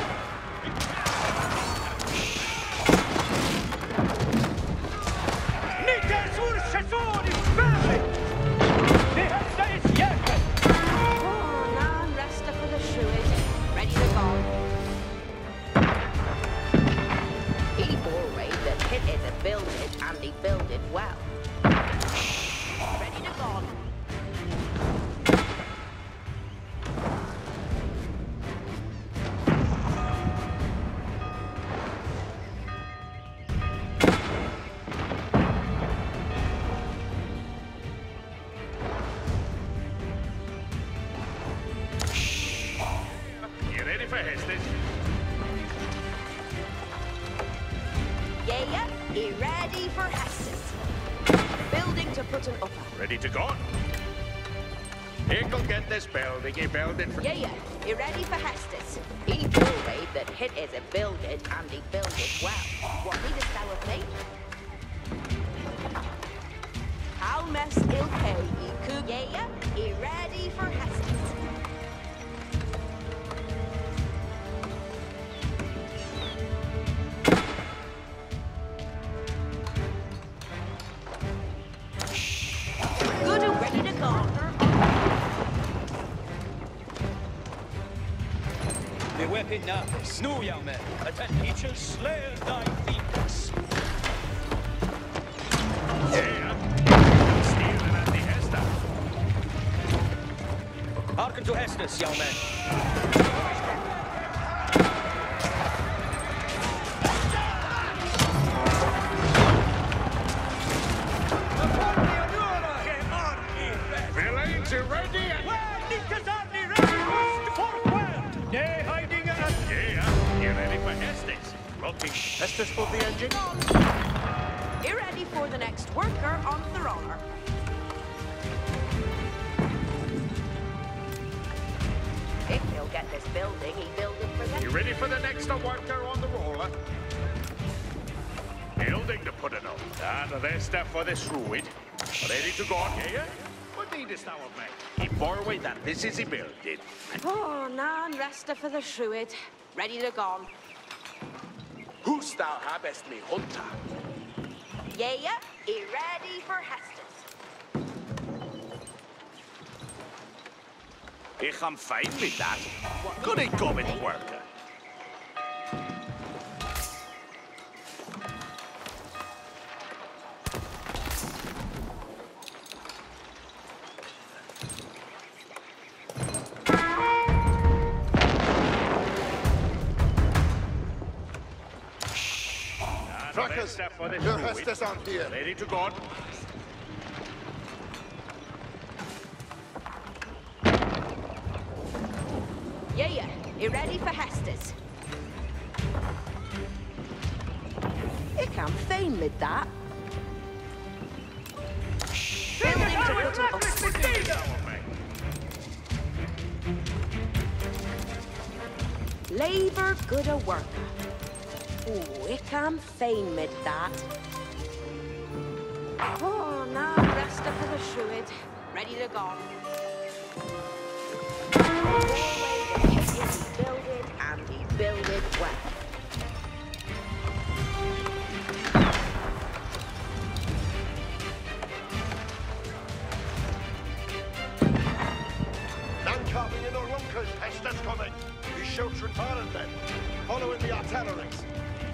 Nikas Urshasor is family! The Hestus is Yerken! Oh, now I'm rested for the Shrewid. Ready to go. He bore way that hit it and built it, and he built it well. Ready to go. Yeah, he ready for Hestus. Building to put an upper. Ready to go? He'll get this building. He build it for... Yeah, he ready for Hestus. He told that hit is a builded and he builded well. What needest thou of me? Almes ilke iku. Yeah, he ready for Hestus. Good and ready to go. The weapon napis. No, young men. Attend teachers, slayer thy thieves. Yeah. Stealing at the Hesta. Hearken to Hestus, young men. Villains are ready and... Yeah, you ready for Hestus? Looking. Hestus for the engine. You ready for the next worker on the roller? If he'll get this building, he build it for them. You ready for the next worker on the roller? Building to put it on. And the stuff for this ruid. Ready to go, yeah? What needest thou of me? He forward that this is a building. Oh, nan resta for the shruid. Ready to go. Who's thou habest me hunter? Yeah, he ready for Hestus. I'm fine with that. Good and coming worker. Trackers, your Hestus aren't here. Ready to go. Yeah, you ready for Hestus? You can't feign with that. Building to put an up. Labour good a worker. Oh, you can't feign with that. Oh, now rest up for the shruid. Ready to go. He build it and he build it well. None carving in the runkers. Hestus coming. He shoots retarded men. Following the artilleries.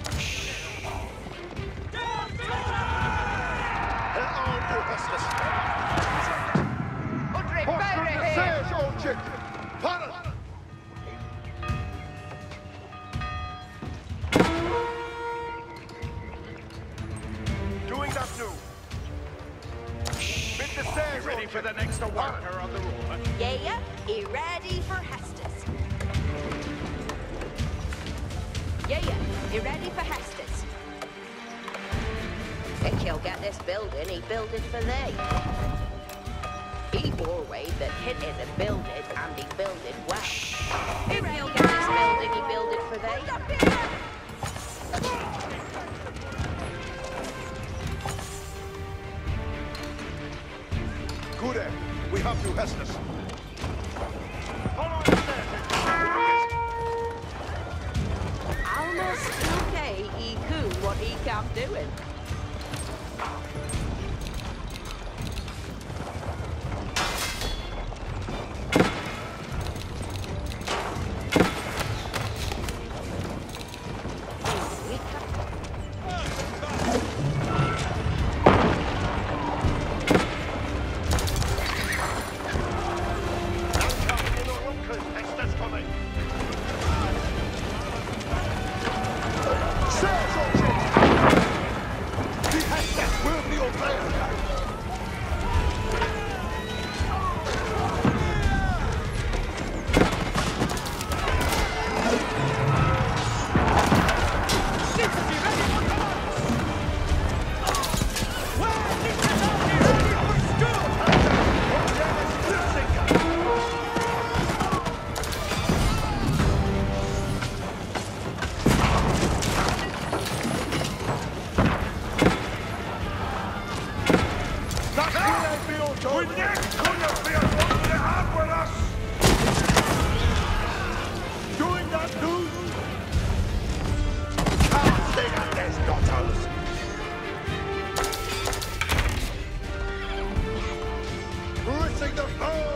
They're on you, Hestus. Say, old chick. Pardon. Doing that new. Mid the stairs, Ready old for the chick. next worker on the roller? Yeah, he ready for Hestus. Yeah, he ready for Hestus. If he'll get this building, he build it for thee. He forward that hit is a build it and he build it well. If he'll get this building, he build it for thee. Good end. We have you, Hestus. Follow the stairs. Almost okay, he could what he kept doing. Say, old chick. The Hestus will be your We next couldn't be as long as they have with us! Doing that, dude? Casting at these daughters! Rissing the foe!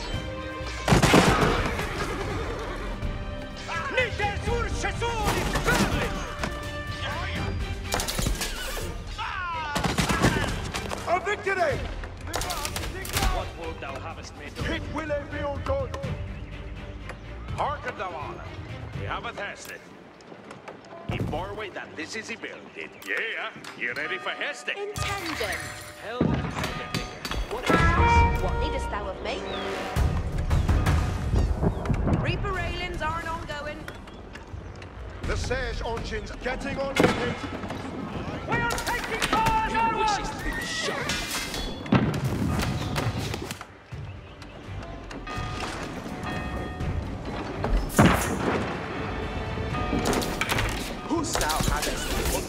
A victory! What would thou havest me do? It will be all done! Hearken thou honor. We have a tested. Inform we that this is a building. Yeah, you ready for Heston? Intendant. Hell, What needest thou of me? Reaper railings aren't ongoing. The Sage Urchins getting on with it! We are taking fire now! wishes to be shot. Who's thou hadest me hunt?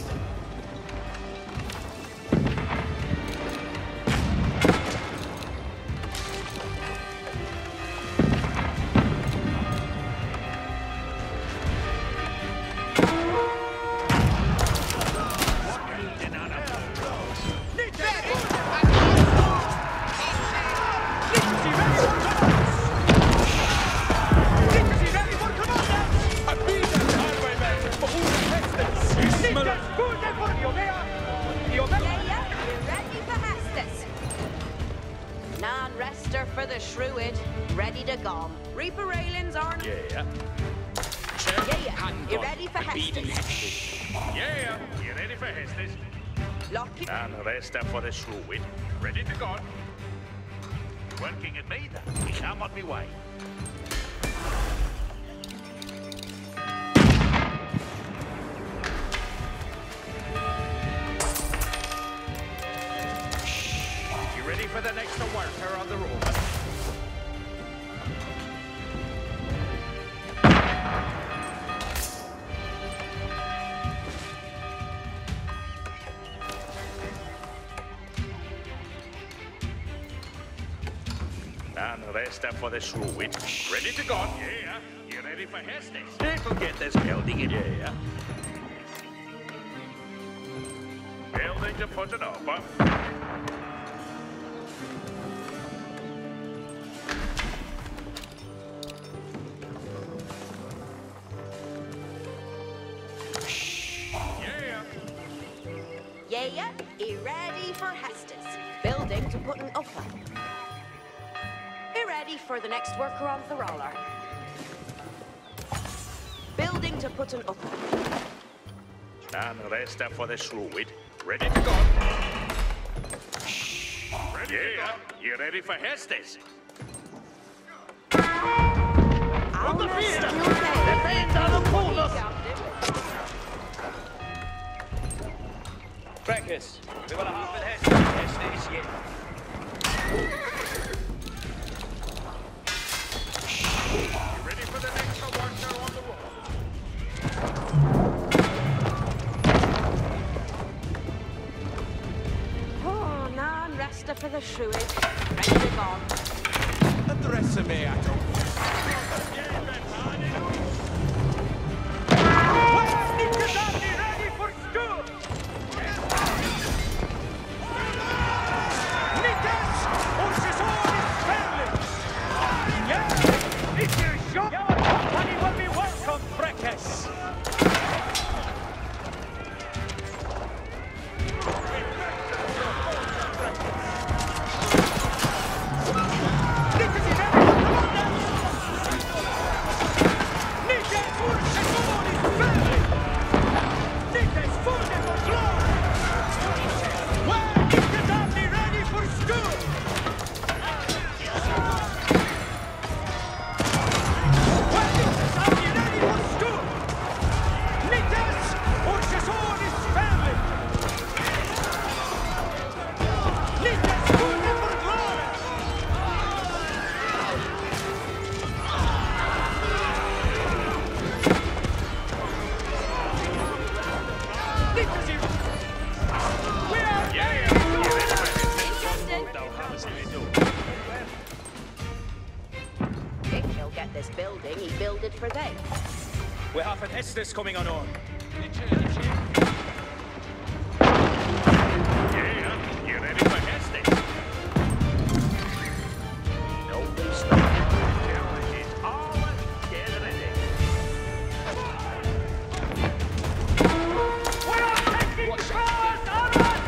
Non-rester for the Shrewid. Ready to go. Reaper railings aren't... Yeah. Yeah. You ready for Heston? Yeah, you ready for Heston? Lock it. And the rest are for the Shrewid. Ready to go. Working at me then. I'm on my way. You ready for the next worker on the road? And the rest are for the Shrewid. Ready to go? Yeah. You ready for Heston? It'll get this building in. Yeah. Building to put it up, huh? Yeah. You ready for Hestus? Building to put an upper. You ready for the next worker on the roller? Building to put an upper. And the rest are for the Shrewid. Ready to go. Ready yeah. You ready for Hestes? On the field! Breakfast. We want to hop in Hestes yet. You ready for the next worker on the road? Oh, non-rester for the Shrewid. Ready to go. Address me at all. Ready for school! Nikas! Orchesonis family! Yeah! If you're shot, your company will be welcome, Breakfast! for they. We have an Estes coming on. Yeah, you ready for Hestes? No stop. It's always get ready. We are taking course on us!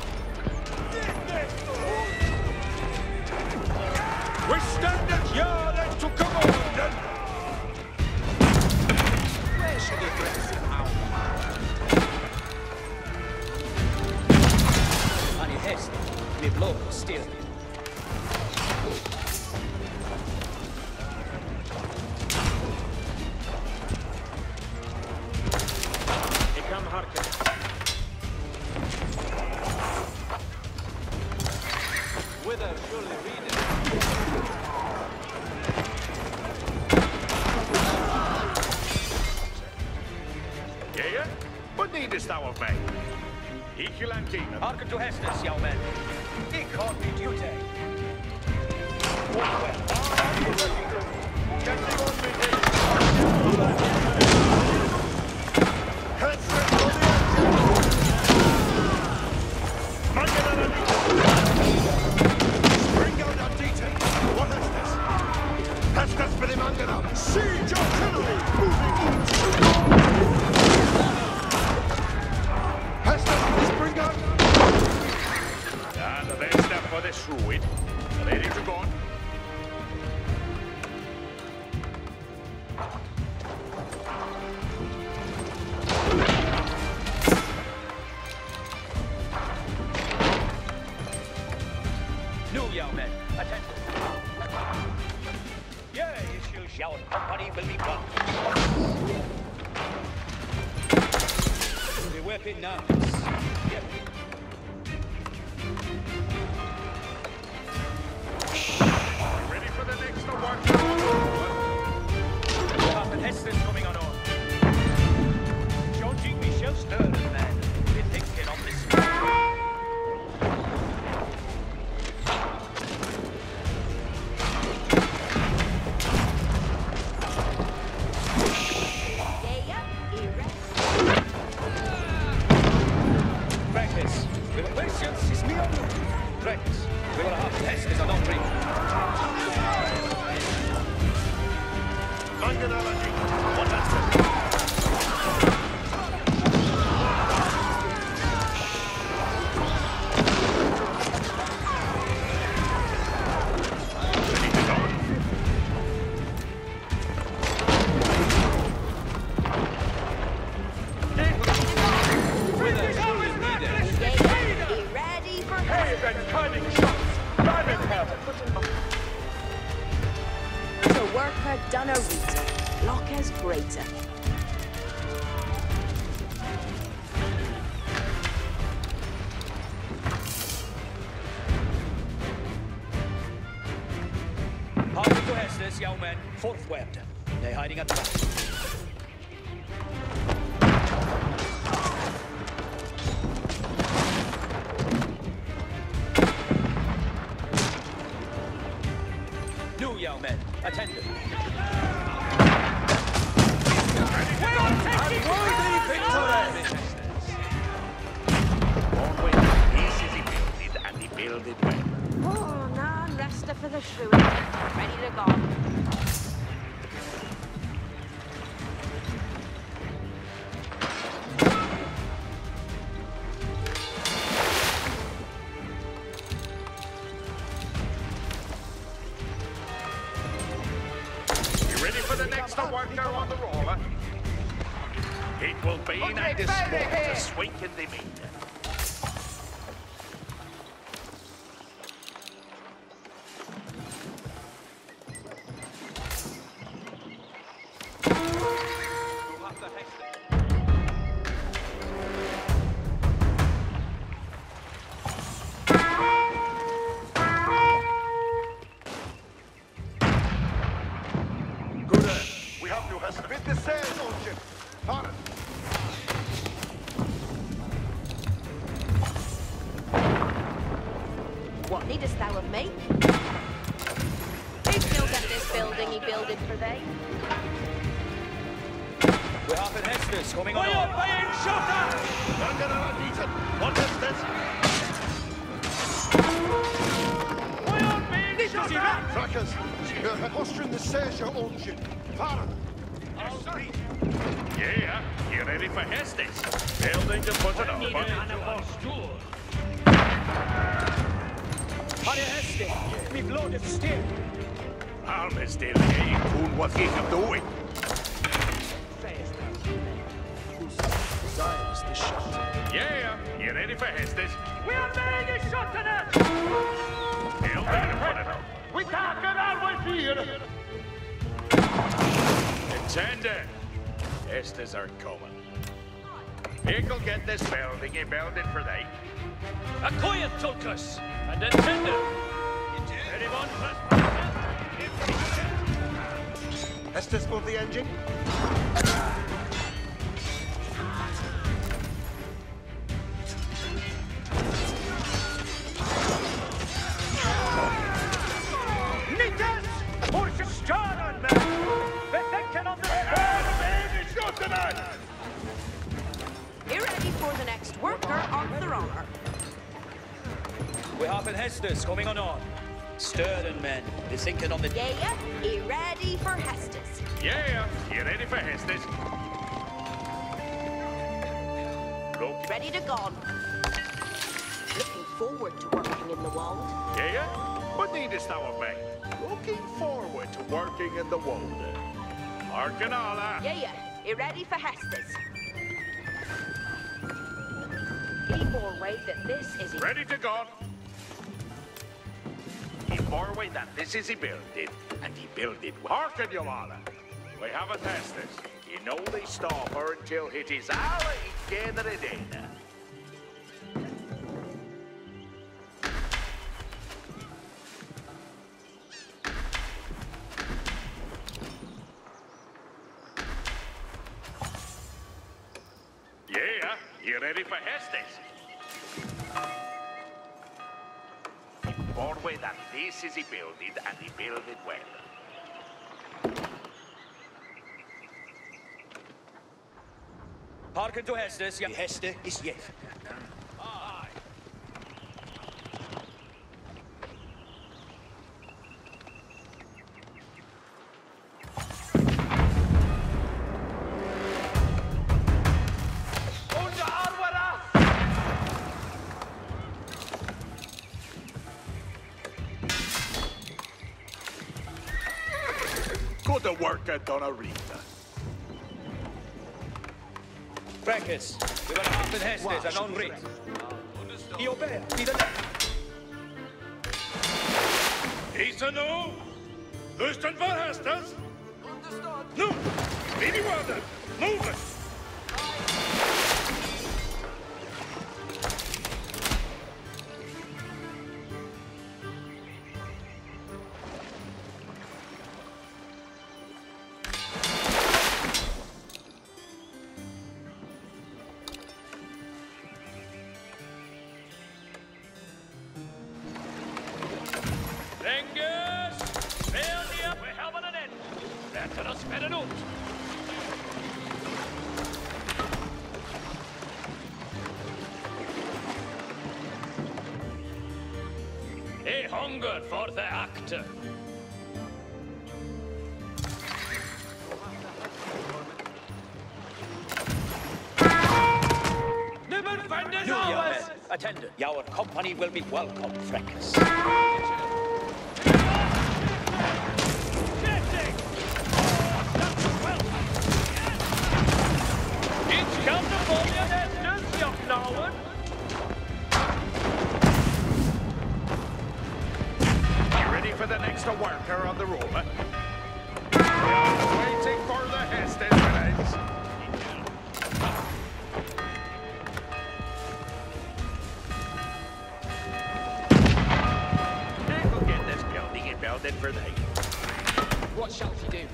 We stand at yard and to command. Where should he dress him out? Ani Hest, mi blow still. Come Harker. Whither surely read it? Yeah? What needest thou of me? Ichilantina. Hearken to Hestes, young men. He called me duty. Bring out Ardita! What is this? Hestes for the Mangana! Siege artillery! Moving Hestes, spring out! And the rest up for the Shrewid. Ready to go? New young men, attention. Yeah, you shall shout. Company will be brought. The weapon now. Yep. Ready for the next award? We have an Estes coming on. Jean-Jean Michel Stern, man. We're thinking on this. Yeah, erect. Practice. With patience is me on you. Practice. We will have Estes on entry. Mangana Ardita! What is this? Ready to go? Whither surely read it? Yeah, be ready for Cunning shots! Rabbit heaven! to worker done a Rita. Locke's greater. Hearken to Estes, young men. Fourth webbed. They're hiding at the back. New young men, attendant. Unworthy victory! Always pieces he built it and he built it well. Oh, none rester for the Shrewid. Ready to go. You ready for the next worker on the roller? It will be in a sport to swing in the meat. We have to Hestes. With the sails, Lordship! Pardon! What needest thou of me? Who built up this building he builded for thee? We have an Hestus coming on. being shot at! Mangaram and Deaton, what is this? We are being shot at! Frackers, Austrian the Serge Onge. Fara. Yeah, you ready for Hestes? Building to put it up. Harry Hestus, me blood of steel. I'm still here, doing what he can do it. Yeah, you ready for Hestes? We are being shot at! Building to put it up. We can't get out with here! Contender, Hestes are coming. He'll get this building and build it for they. A quiet Tulkas and intended. Anyone? Estes move the engine. Nitas! Push started, man! They're thinking on the Get ready for the next worker on the roller. We have an Hestus coming on. Stirring men, they're sinking on the... Yeah, you ready for Hestus? Yeah, you ready for Hestes? Look. Ready to gone. Looking forward to working in the world. Yeah? What needest thou of me? Looking forward to working in the world. Arcanala. Yeah, you ready for Hestus? He forward that this is... Ready to go. He forward that this is he building, and he build it. Hearken, you all. We have a Hestus. You know they stop her until it is all gathered in. Yeah, you ready for Hestus? Forward that this is he building, and he build it well. Hearken to Hestus, yeah. Hester is yet. Good work at Donarita. Frankers, we will have an Hestus and on read. Io bea, di da Isa no? Lustan for Hestus? No! Speedy well then! Move it! A hunger for the actor. Attendant, your company will be welcome, Freckles. It's come to pull your distance, young Norwood. You ready for the next worker on the roller? We are waiting for the Hestus grenades. They will get this building and build it for they. What shall we do?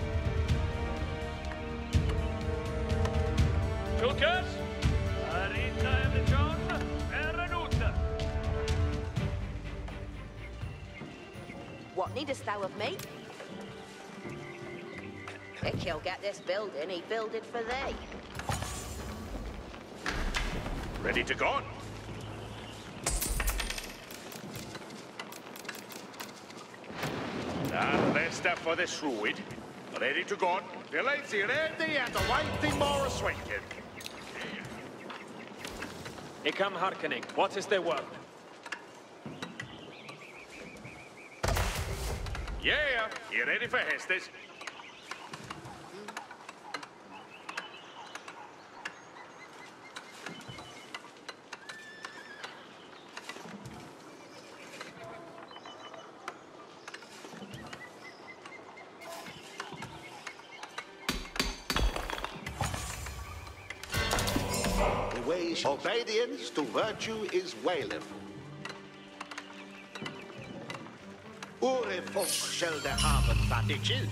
Tulkas? Arita Emison, Verenuta. What needest thou of me? If he'll get this building, he build it for thee. Ready to go? Now, let's step for this ruid. Ready to go? The lights are ready and the white thing more swinging. They come hearkening. What is their word? Yeah, you ready for Hestes? Obedience to virtue is waileth. Ure folk shall de haben fattiges.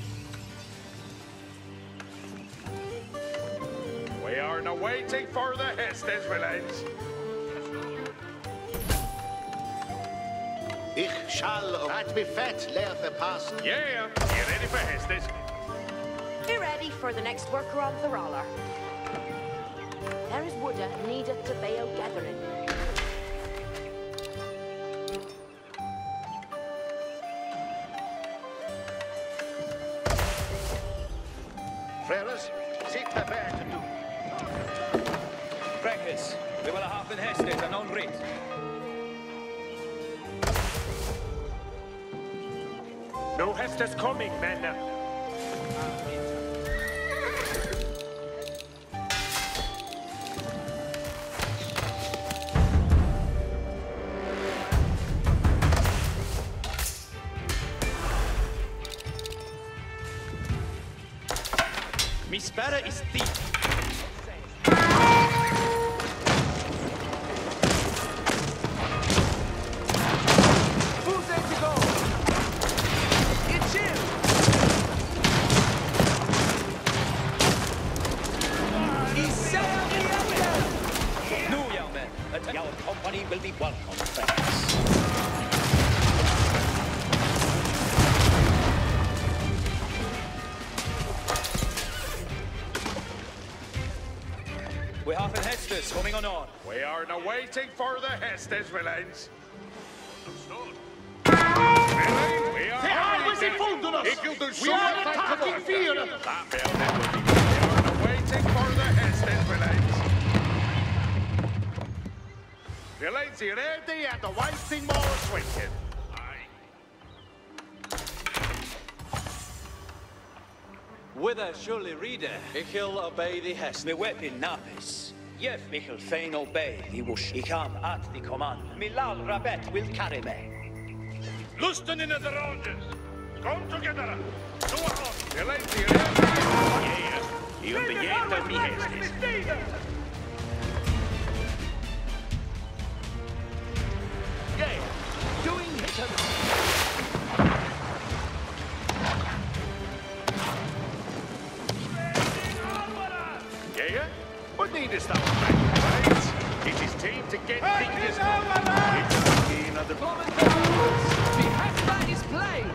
We are now waiting for the Hestes, villains. Ich shall at me fet leer the past. Yeah, you ready for Hestes? Be ready for the next worker on the roller. There is wood needed to be out gathering. Freres, sit the bear to do. Breakfast. We will have in Hestes and on read. No Hestes coming, men. Mi sperre is deep. Who's there to go? It's you! He's sailing up there! No, young men. Our company will be welcome, friends. We have an Hestes coming on. We are now waiting for the Hestes, villains. We are attacking fear. That building will be. We are now waiting for the Hestes, villains. Villains are ready and the white thing more swinging. Whither surely reader, Michel obey the Hest. Me weapon napis. Yef Michel fain obey the wush. I come at the command. Milal Rabet will carry me. Lusten in the rounders. Come together. Do it on. Villains are ready. Yeah, you'll be to be Hestes. Yeah, doing it. Yeah? What needest thou, right? It is time to get things going. It will be another The Hesper is played!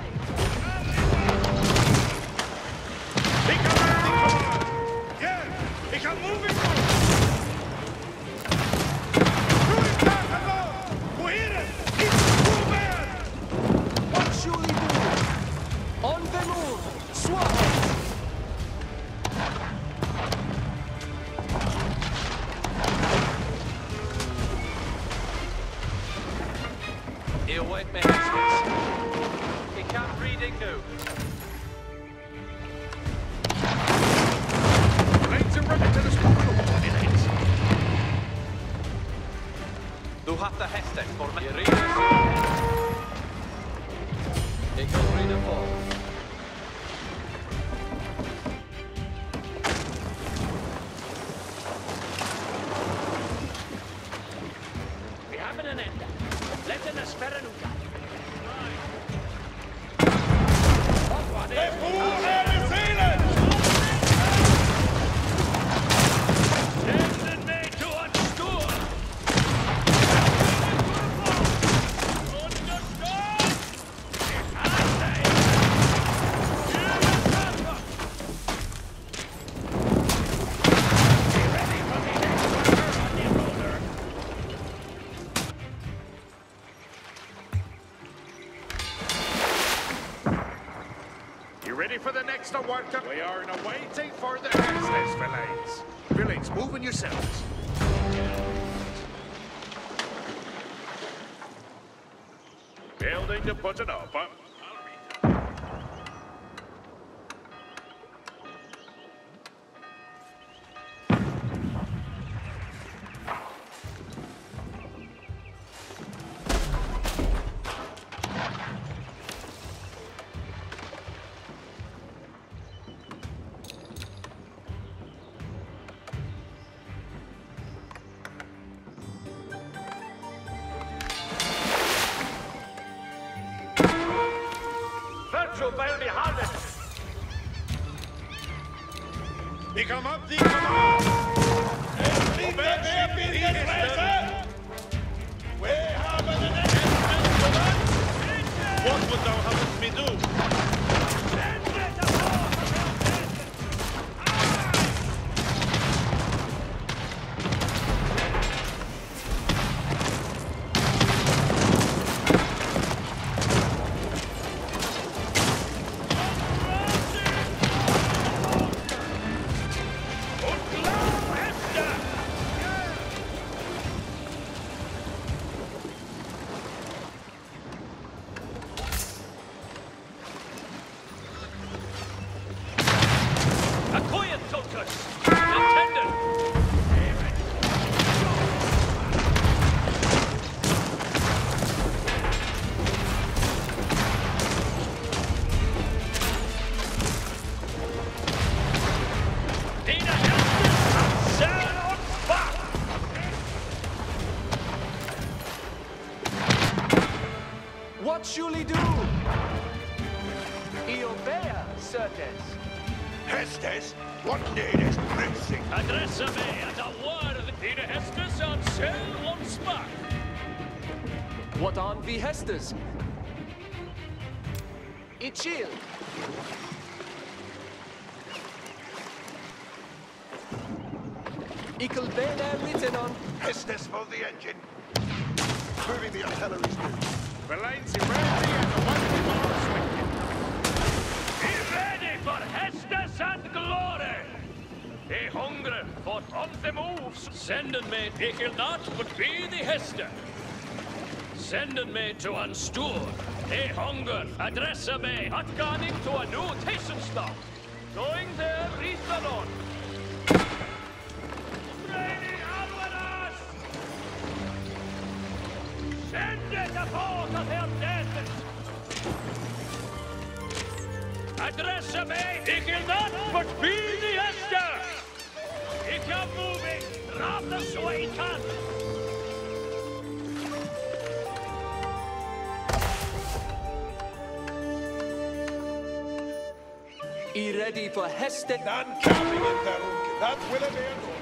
Yeah! Ich am moving! What shall we do? On the move! Swap! You wait me Hestes. He can't read it now. Blades are ready to the spot. Du have the Hestes for me. You read it? He can read it all. We have an end. Let in a Sperenuka. Ready for the next worker? We are in a waiting for the Hestes, villains. Villains, moving yourselves. Building to put it up, huh? Die come up, die come up! We haben einen Endspiel gewonnen! What would thou have me do? What shall he do? Eobea, certes. Hestes, what needest pressing? Adressa me at a word Ida Hestes on cell on spark. What on vi Hestes? Ichil. Ikel bene written on. Hestes for the engine. Moving the artillery speed. Villains, ready and the one Be ready for Hestes and glory! Be hungry for on the moves. Senden me Ikel not, but be the Hester. Senden me to unstur. Be hunger, adressa me, at going to a new station stop. Going there, read the on. Ready, Alvaras! Send it aboard of her desert! Adressa me, Ikel not, but be the Hester! If you're moving, drop the sway can. Ready for Hestes? None coming in there, that will be a good.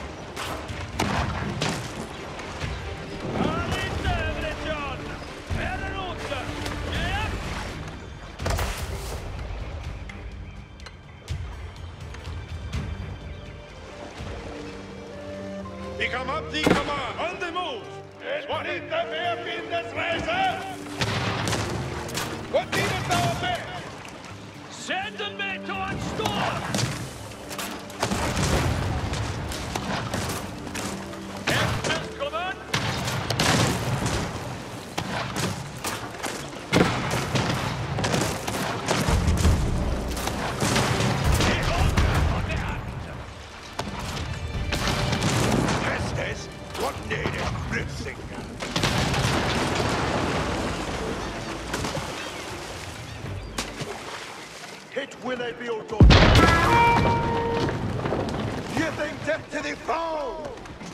Die come up, die come on! On the move! What is the way in this racer? What needest thou of me? Send me to unstor! Hestes coming! Hestes, what needest Britzinger? It will I be your daughter. You think death to the foe?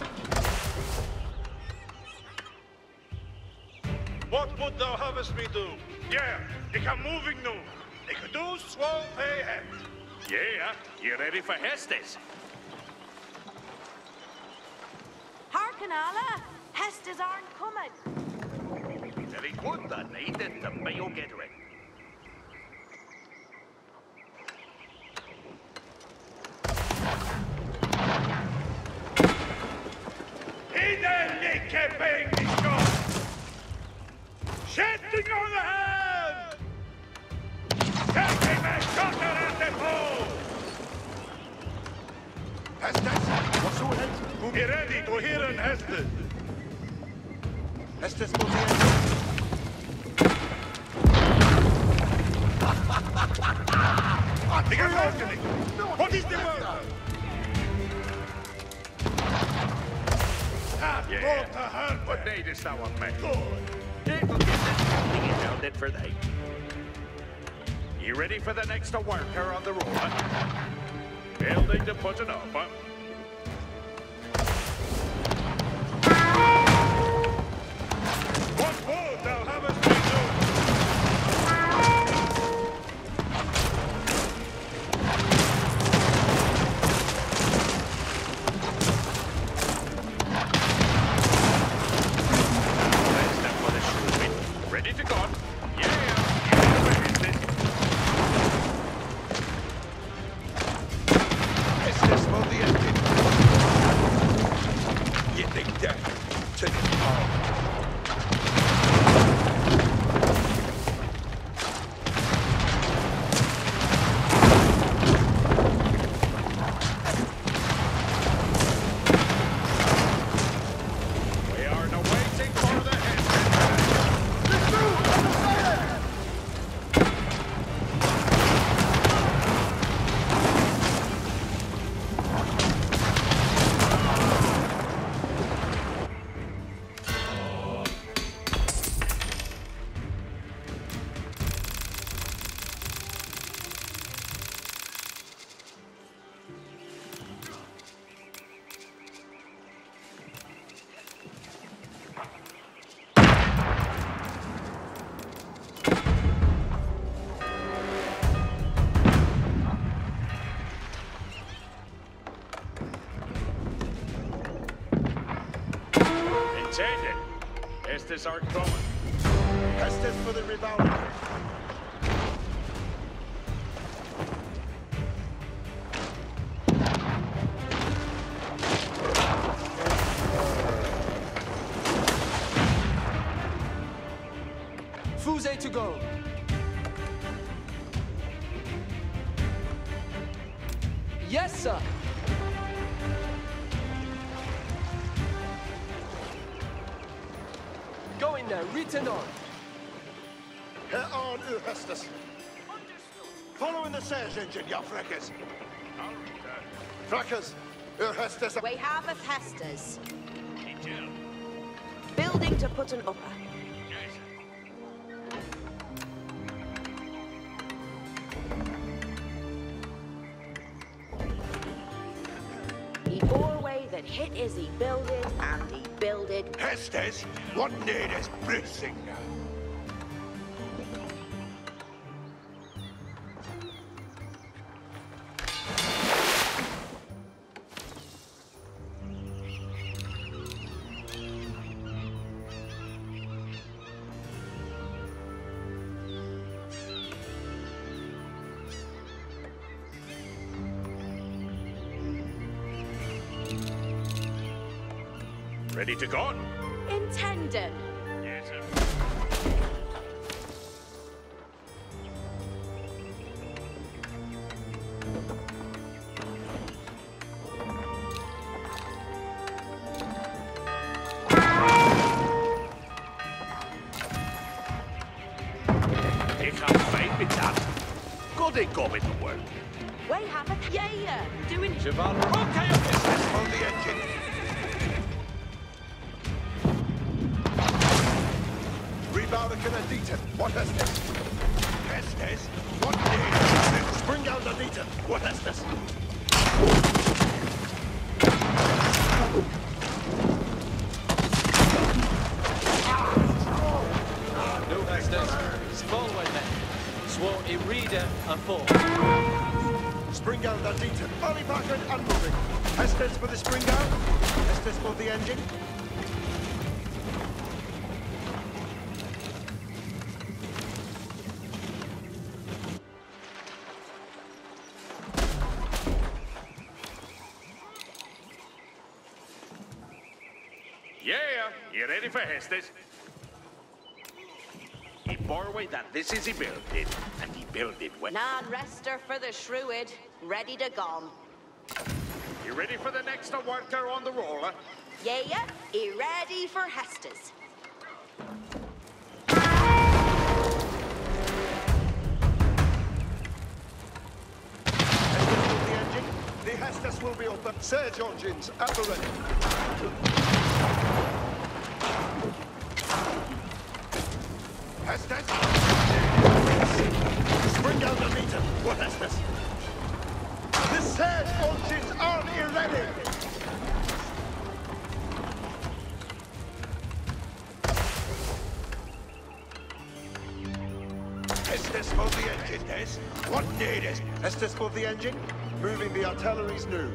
What would thou havest me do? Yeah, ik am moving nu. Ik do swall pay head. Yeah, you ready for Hestes? Hearken, Alla! Hestes aren't coming. Very good, I needed the mail gathering. Nicke Bengishko! Shitting on the hand! Taking my shot Hestes, what's your head? Be ready to hear and Hestes. Hestes for the engine. What is the word? Yeah. What needest thou of me? It'll get this building builded for thee. You ready for the next worker on the road? Building to put it up, huh? What would thou havest me do? Ready to go. Yeah. Is this for the engine? You think death to the arm. We are now waiting for the head. Intended. Estes are coming. Hestes for the rebound. Fusée to go. Yes, sir. Going there, written on. Here on, Hestes. Following the Serge engine, ya frackers. Frackers, Hestes. We have a Hestes. Building to put an upper. He bore away that hit is he builded, and he builded. Hestes, what need is bracing? Ready to go? Intended. Yes, sir. Ich hab faith in that. Good in going to work. We have a yeah, doing Chivalry. Okay, Hestes for the engine. Rebounder Canadita, what Hestes? Hestes, what need? Spring out Anita, what Hestes? No Hestes. Smallway men. Swore a reader a four. Spring out Anita, early packet and moving. Hestes for the spring out. Hestes for the engine. Yeah, you ready for Hestes? He bore away that this is he building, and he built it well. non-rester for the Shrewd, ready to gone. You ready for the next worker on the roller? Yeah, he ready for Hestas. The engine. The Hestus will be open. Surge engines at the ready. Hestus. Spring out the meter. What Hestus? The surge engines are ready. Estes for the engine, Des. What need is? Estes for the engine. Moving the artillery's new.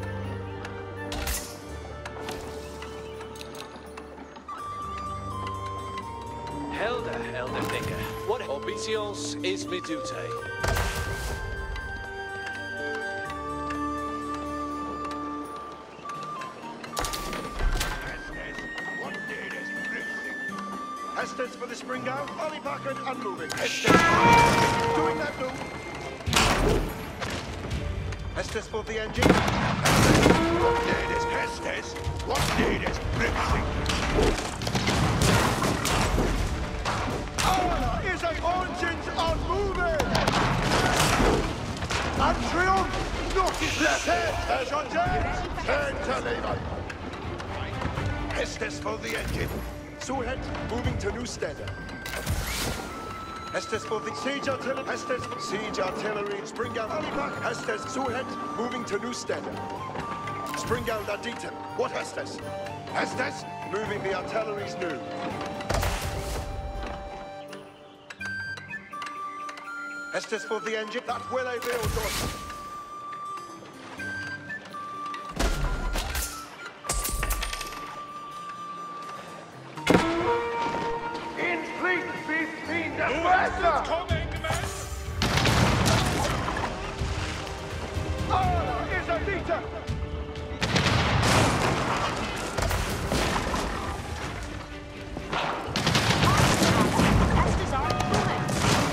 Helder, Elder Vicar. What obedience is me duty? Estes for the spring out. Ollie Packard unmoving. Estes. Doing that now. Estes for the engine. What need is Estes? What need is Brixing? Is an engines are moving! And Triumph! Not his left head! Turn to lever! Estes for the engine. Suhet moving to new standard. Estes for the siege artillery. Estes siege artillery. Spring out Alipak. Estes Suhet moving to new standard. Spring out Aditem. What Estes? Estes moving the artillery's new. Estes for the engine. That will I build on. Coming, man! Oh, is a meter! Hestas are moving.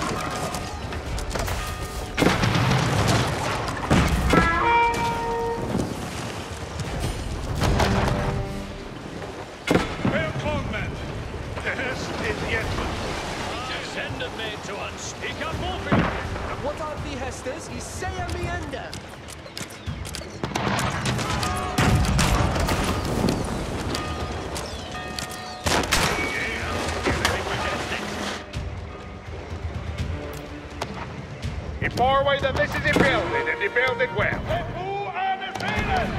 Welcome, man! This is yet. Send them me to unspeak up moving. What are the Hestas? Isaiah Meander. If far away that this is a building, and they build it well. Who are the sailors?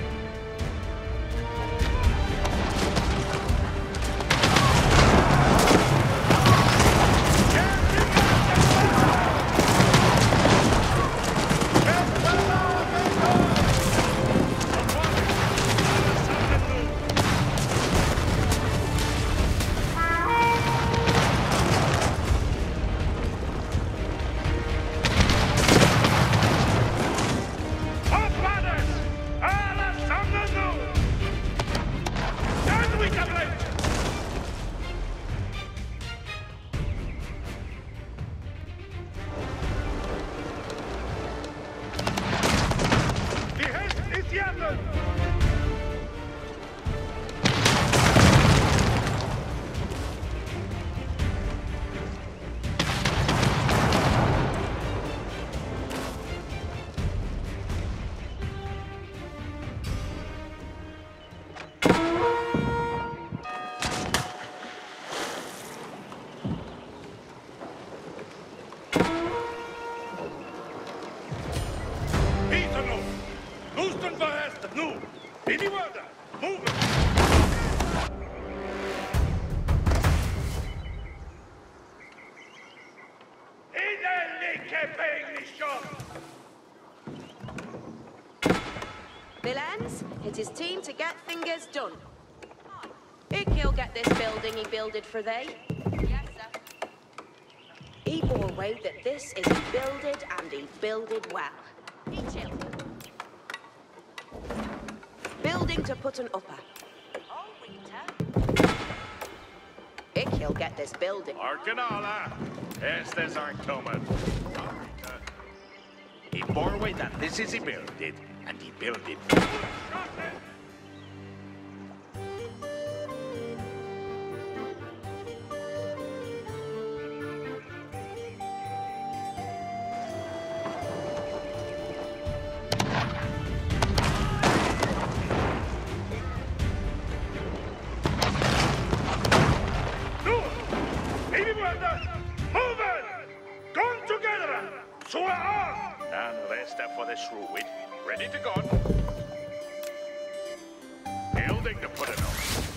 Villains, it is time to get things done. He'll get this building he builded for they. Yes, sir. He bore way that this is he builded and he builded well. He chill. Building to put an upper. All winter. He'll get this building. Arcanala. Estes aren't coming. He bore away that this is he builded, and he building. For this Ruid, ready to go. Building to put it on.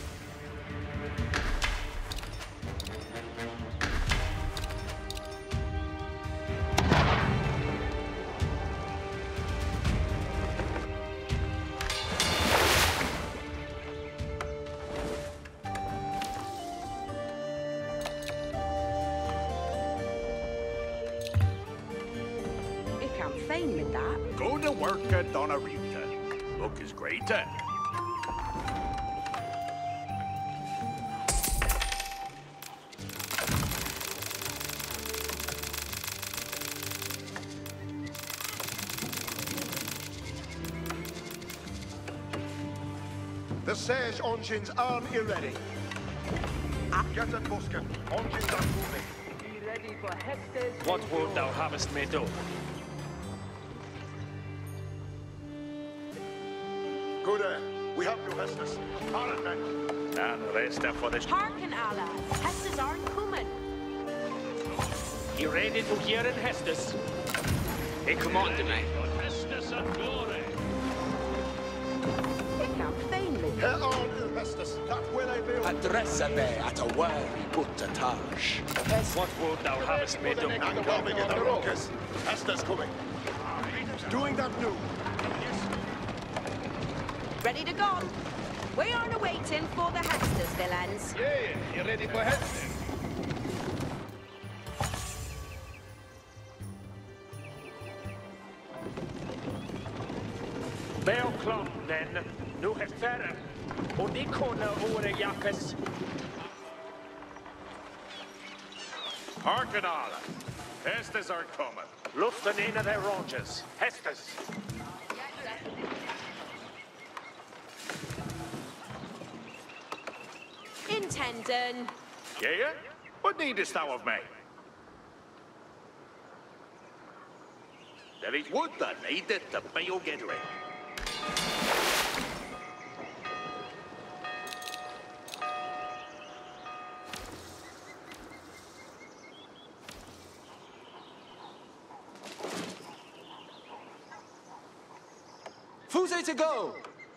With that. Go to work at Donarita. Look is great. The Sage engines arm ready. Get at Busken. Engines are moving. Be ready for Hestes. What would thou havest me do? Good air. We have you, Hestes. Hard men. And rest for this. Hearken, allies. Hestes aren't coming. He ready to hear in Hestes. He commanded me. Hestes and glory. They can't feign me. Here on Hestes. That will I build. Address me at a worthy put-a-taj. What would thou havest me do? And coming in the rockers. Hestes coming. Doing that new. Ready to go. We aren't waiting for the Hestes, villains. Yeah, you ready for Hestes? Välkommen, nu är färre. Och ni kunde våra jackes. Hearken all. Hestes are coming. Luften in of their ranges. Hestes. Intendant. Yeah? What needest thou of me? There is wood that needed to build get ready. Fuse to go.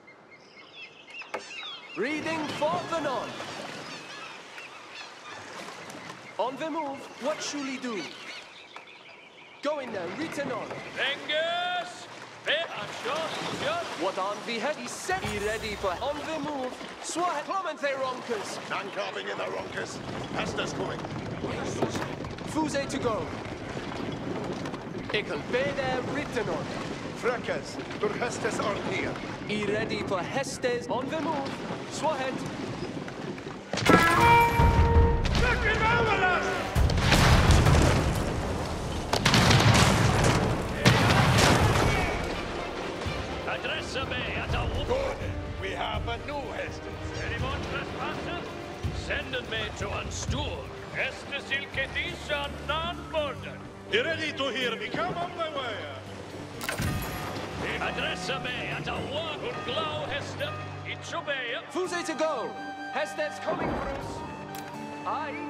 Reading for Venon. On the move, what should we do? Going there, written on. Angus! What on the head? He said be ready for on the move. Swat Clemente Ronkers. None carving in the rockers. Hestes coming. Fuse to go. Ikel be there, written on. Freckers, your Hestes are here. Be ready for Hestes on the move. Swahet. Address me at a Good. We have a new Hestes. Anyone trespassers? Send me to unsture. Estes ilkedisha non-border. You ready to hear me? Come on my way. Address me at a walk und glow Hester. It's obey. Fuse to go. Hestes coming, Bruce. Aye.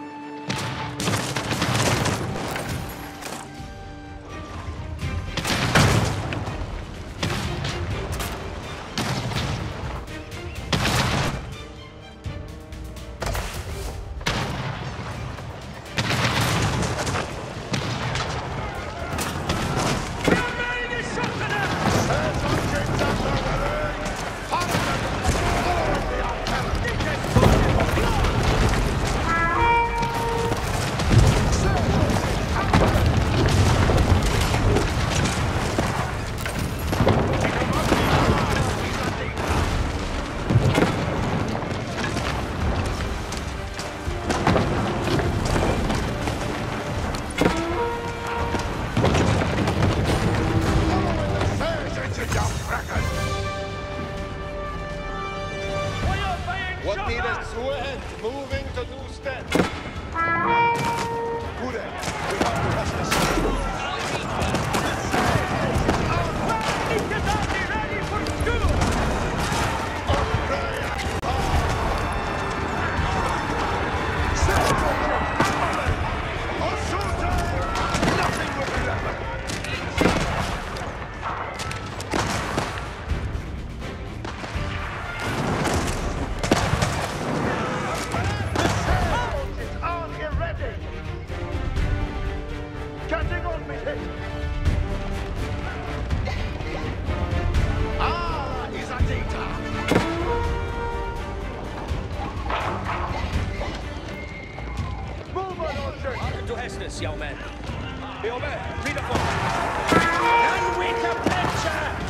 Hearken to Hestus, young men. Be obey. Read the form. And we can picture!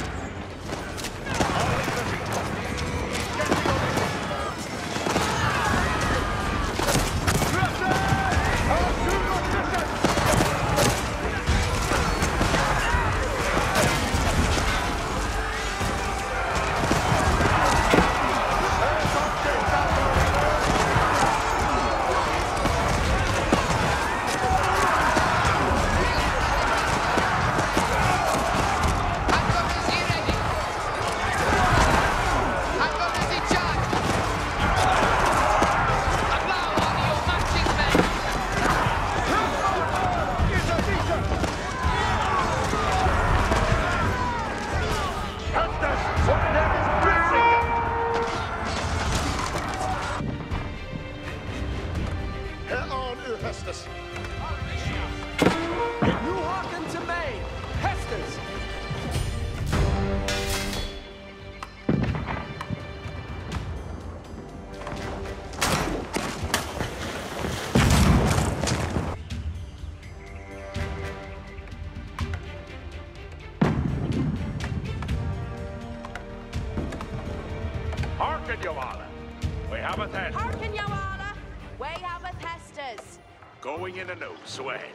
Hearken, Joanna. We have a head. Hearken, Joanna. We have a Hestus. Going in a nose, so ahead.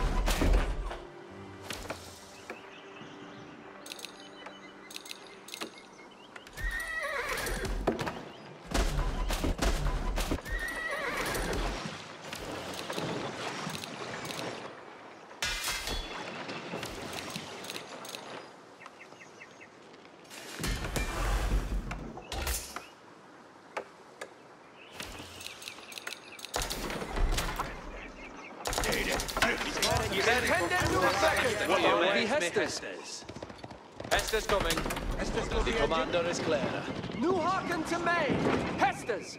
Hestus coming. The commander is clear. Nu hearken to me! Hestus!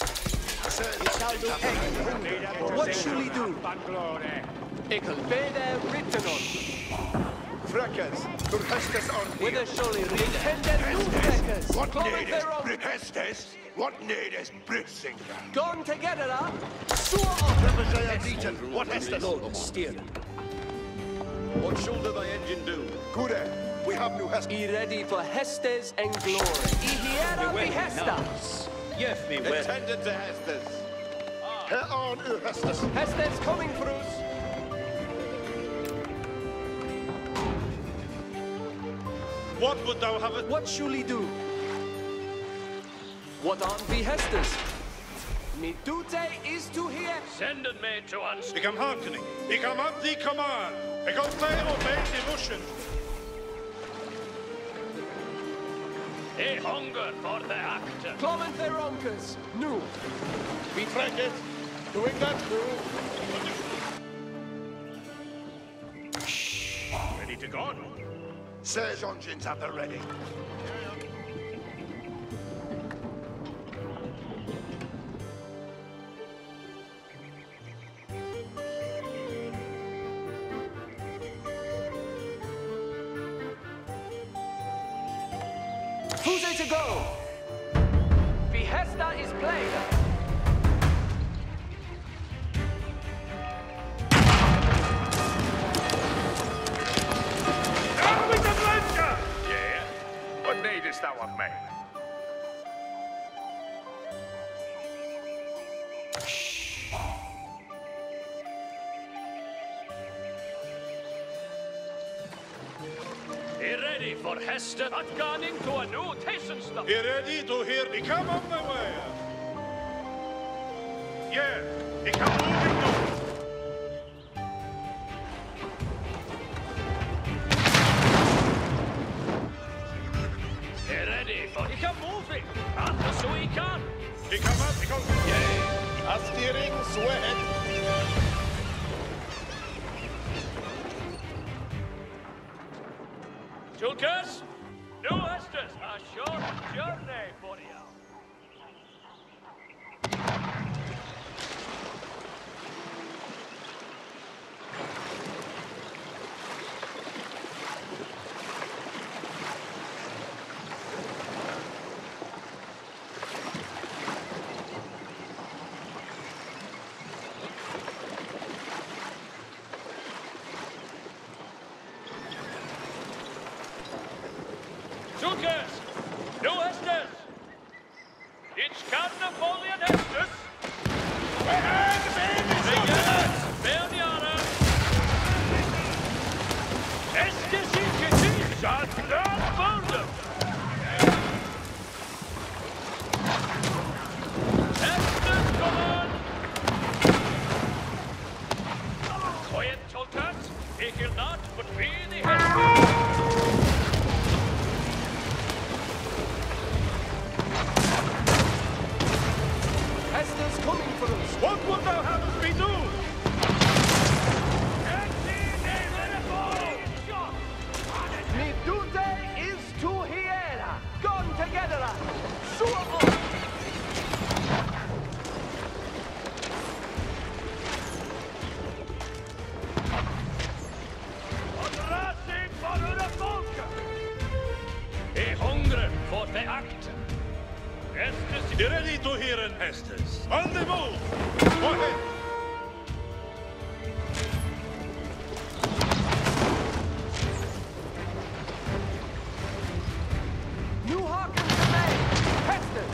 What shall we do? Ikkel bede ritten Freckers, dur Hestes on Whither shall we read? Henden nu freckers! What Comment need is their own. Hestes? What need is Brissinger? Gone together, huh? Suor on! What Hestes? Lord, steer. What shoulder thy engine do? Good. We have new Hestes. Be ready for Hestes and glory. Ihiera Be Hesta! Yef me well. Attended to Hestes. Her on Hestes. Hestes coming through. What would thou have it? What shall he do? What on the Hestes? Me duty is to hear. Senden me to answer. Become hearkening. Become up the command. Become obey devotion. They hunger for the actor. Clement their uncas. Nu. We track it. Doing that too. Ready to go? Serge engines at the ready. Who's it to go? Fiesta is played. Down with the blanker! Yeah. What needest thou of me? Be ready for Hester at gone into a new Tyson stuff. Be ready to hear the come on the way. Yeah, the come moving north. Be ready for he can move it. And so he can. The come up, the come. Yeah. A steering sweat. Julkas, new Hesters, a short journey for you. Tulkas! Nu Hestes! It's Carna Folian Hestes! Belniara! Hestes Inketis at Granbundum! Hestes, come on! Quiet, Tulkas! Ik will not, but be the Hestes! Hester's coming for us. What would thou have us be do? Mi dude is to hiera. Gone together. Suo. Hungry for the act. Estes, Be ready to hear an Estes. On the move! Go ahead! New Hawkins command. Hestes.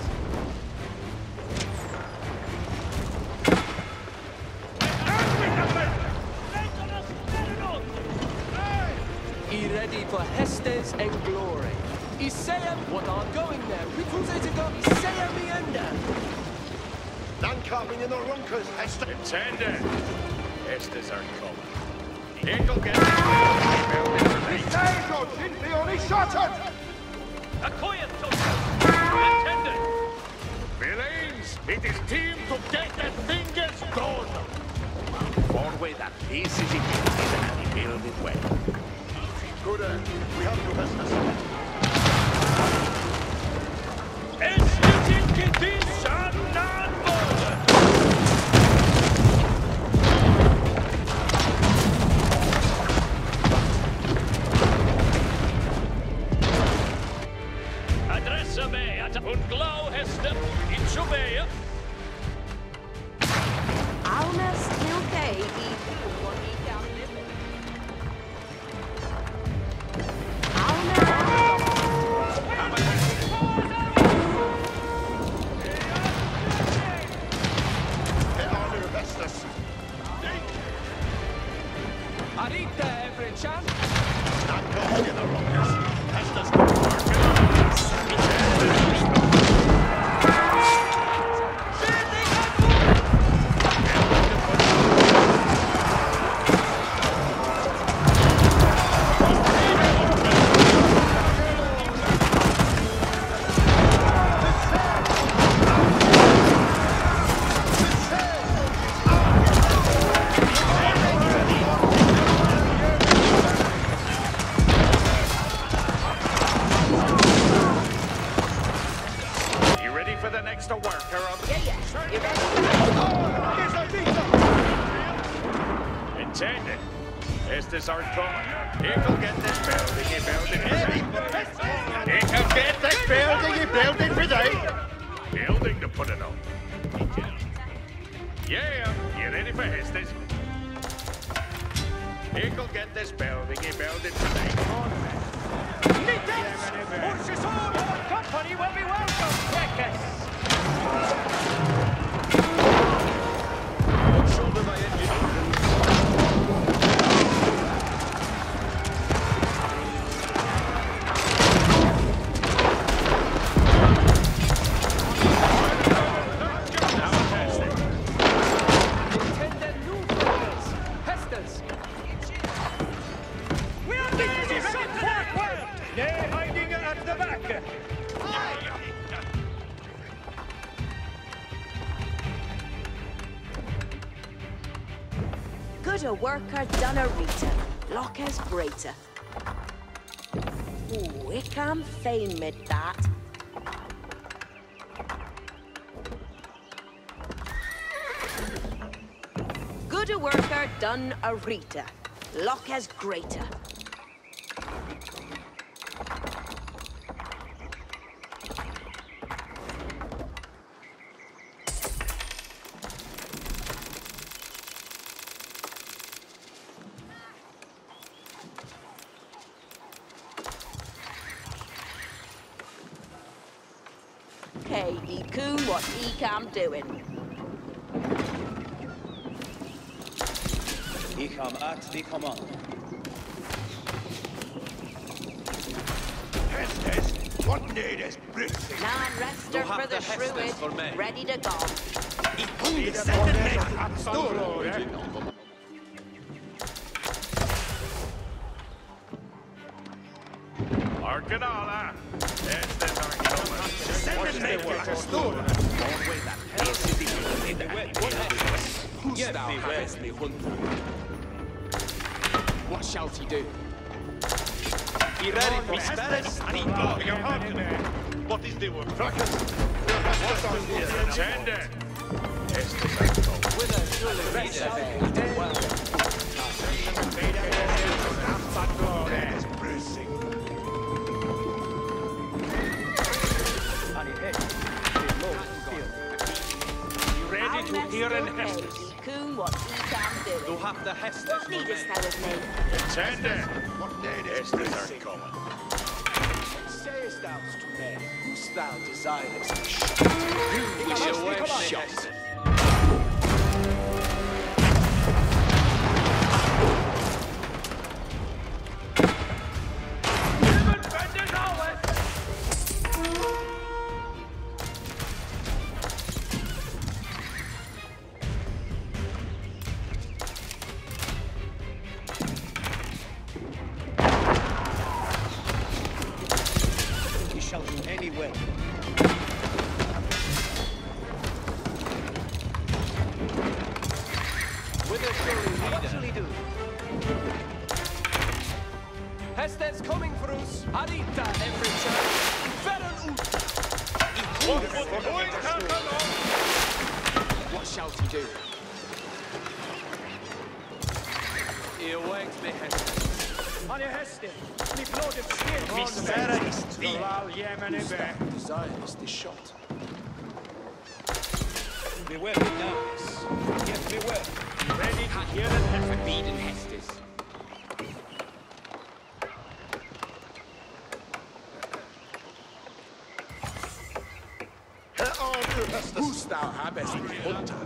Be ready for Hestes and glory. Isaiah, what are going there? Rituals to go. Isaiah me under. Landcarving in the runkers, Hester. Intended. Estes are coming. Eagle get a quiet intended. Villains, it is time to get the fingers done. Forway that piece is in and build it well. Good, we have to Hestes. Estes Inketis at Granbundum! Adressa me at Unglau Hester in Chubea. Almas Tilke i what he can live in. Hestes. Arita, every chance. Landcarving in the runkers. Hestes. Intended. Estes are coming. Eagle get this building, you building today. Eagle get this building, you building today. Building to put it on. Yeah, you ready for Estes? Eagle get this building, you building today. Horses on! Our company will be welcome, Pekkas! Shoulder my engine. Good a worker done a Rita. Lockers greater. Ooh, I can't feign mid that. Good a worker done a Rita. Lockers greater. ready. He coon what he can doing. He come at the command. Hestes, what need is Brixie? Non-rester You'll have for the the Hestes for me. Shrewitt. Ready to go. Arcanala. Estes Arcanala. Send me to Stura. Who's thou havest me hunter? What shall he do? Be ready for spells. What is the word? Send it. Estes Arcanala. With a surely reader. Well. Ready to hear an Hestes. He coon what he can You'll do. have the Hestes What for me. needest thou of me? Send it. Estes Arcanala. Sayest thou to me, whose thou desirest? We shall wait for Hestes. He shall do any will. With a surely What shall reader. he do? Hestes coming for us. Arita every church. Veron ut. What shall he do? He awaits me Hestes. Whose thou desirest is shot. Beware him now. Yes, beware. Ready to hear an Hestes. Beeden Hestes. Whose thou havest me hunter?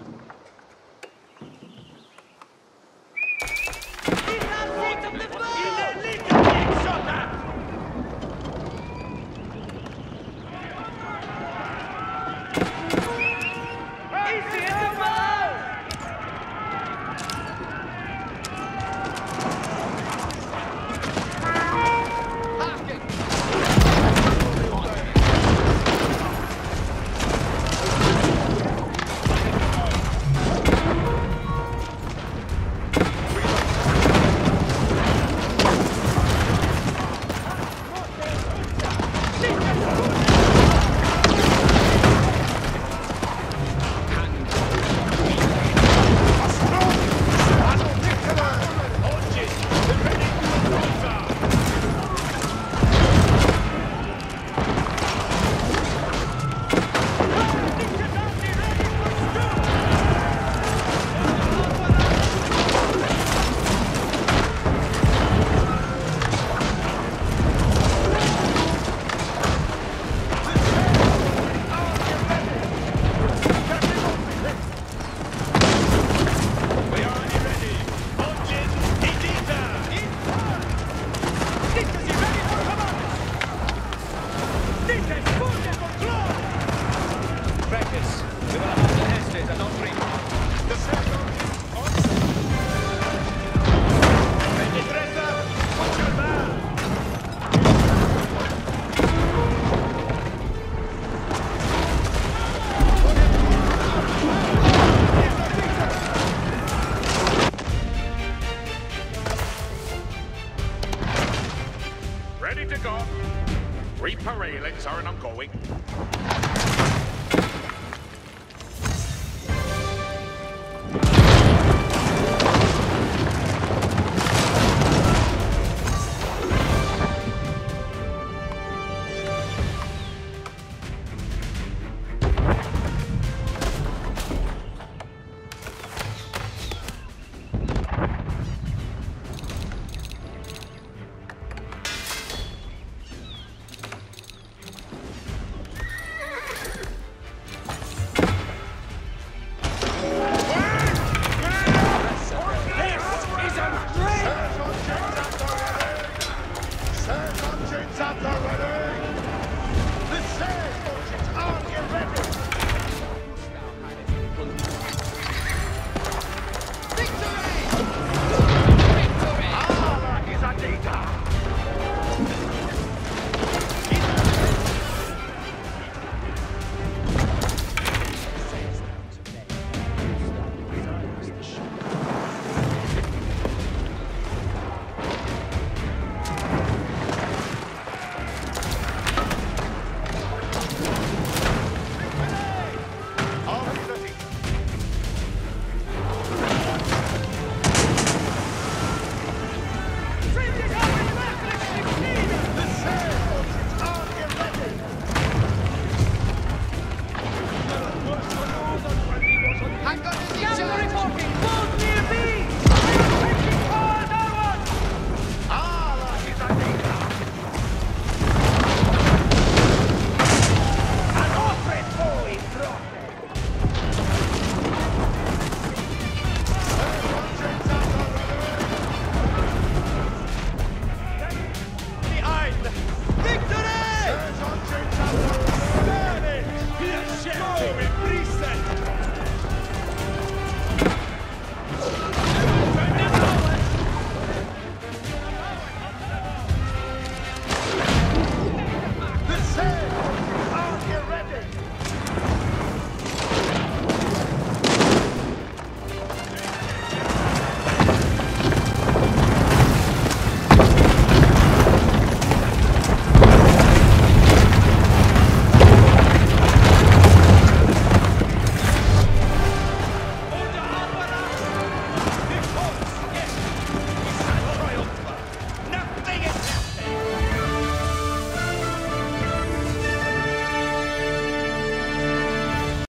Ready to go. Reaper railings are and I'm going.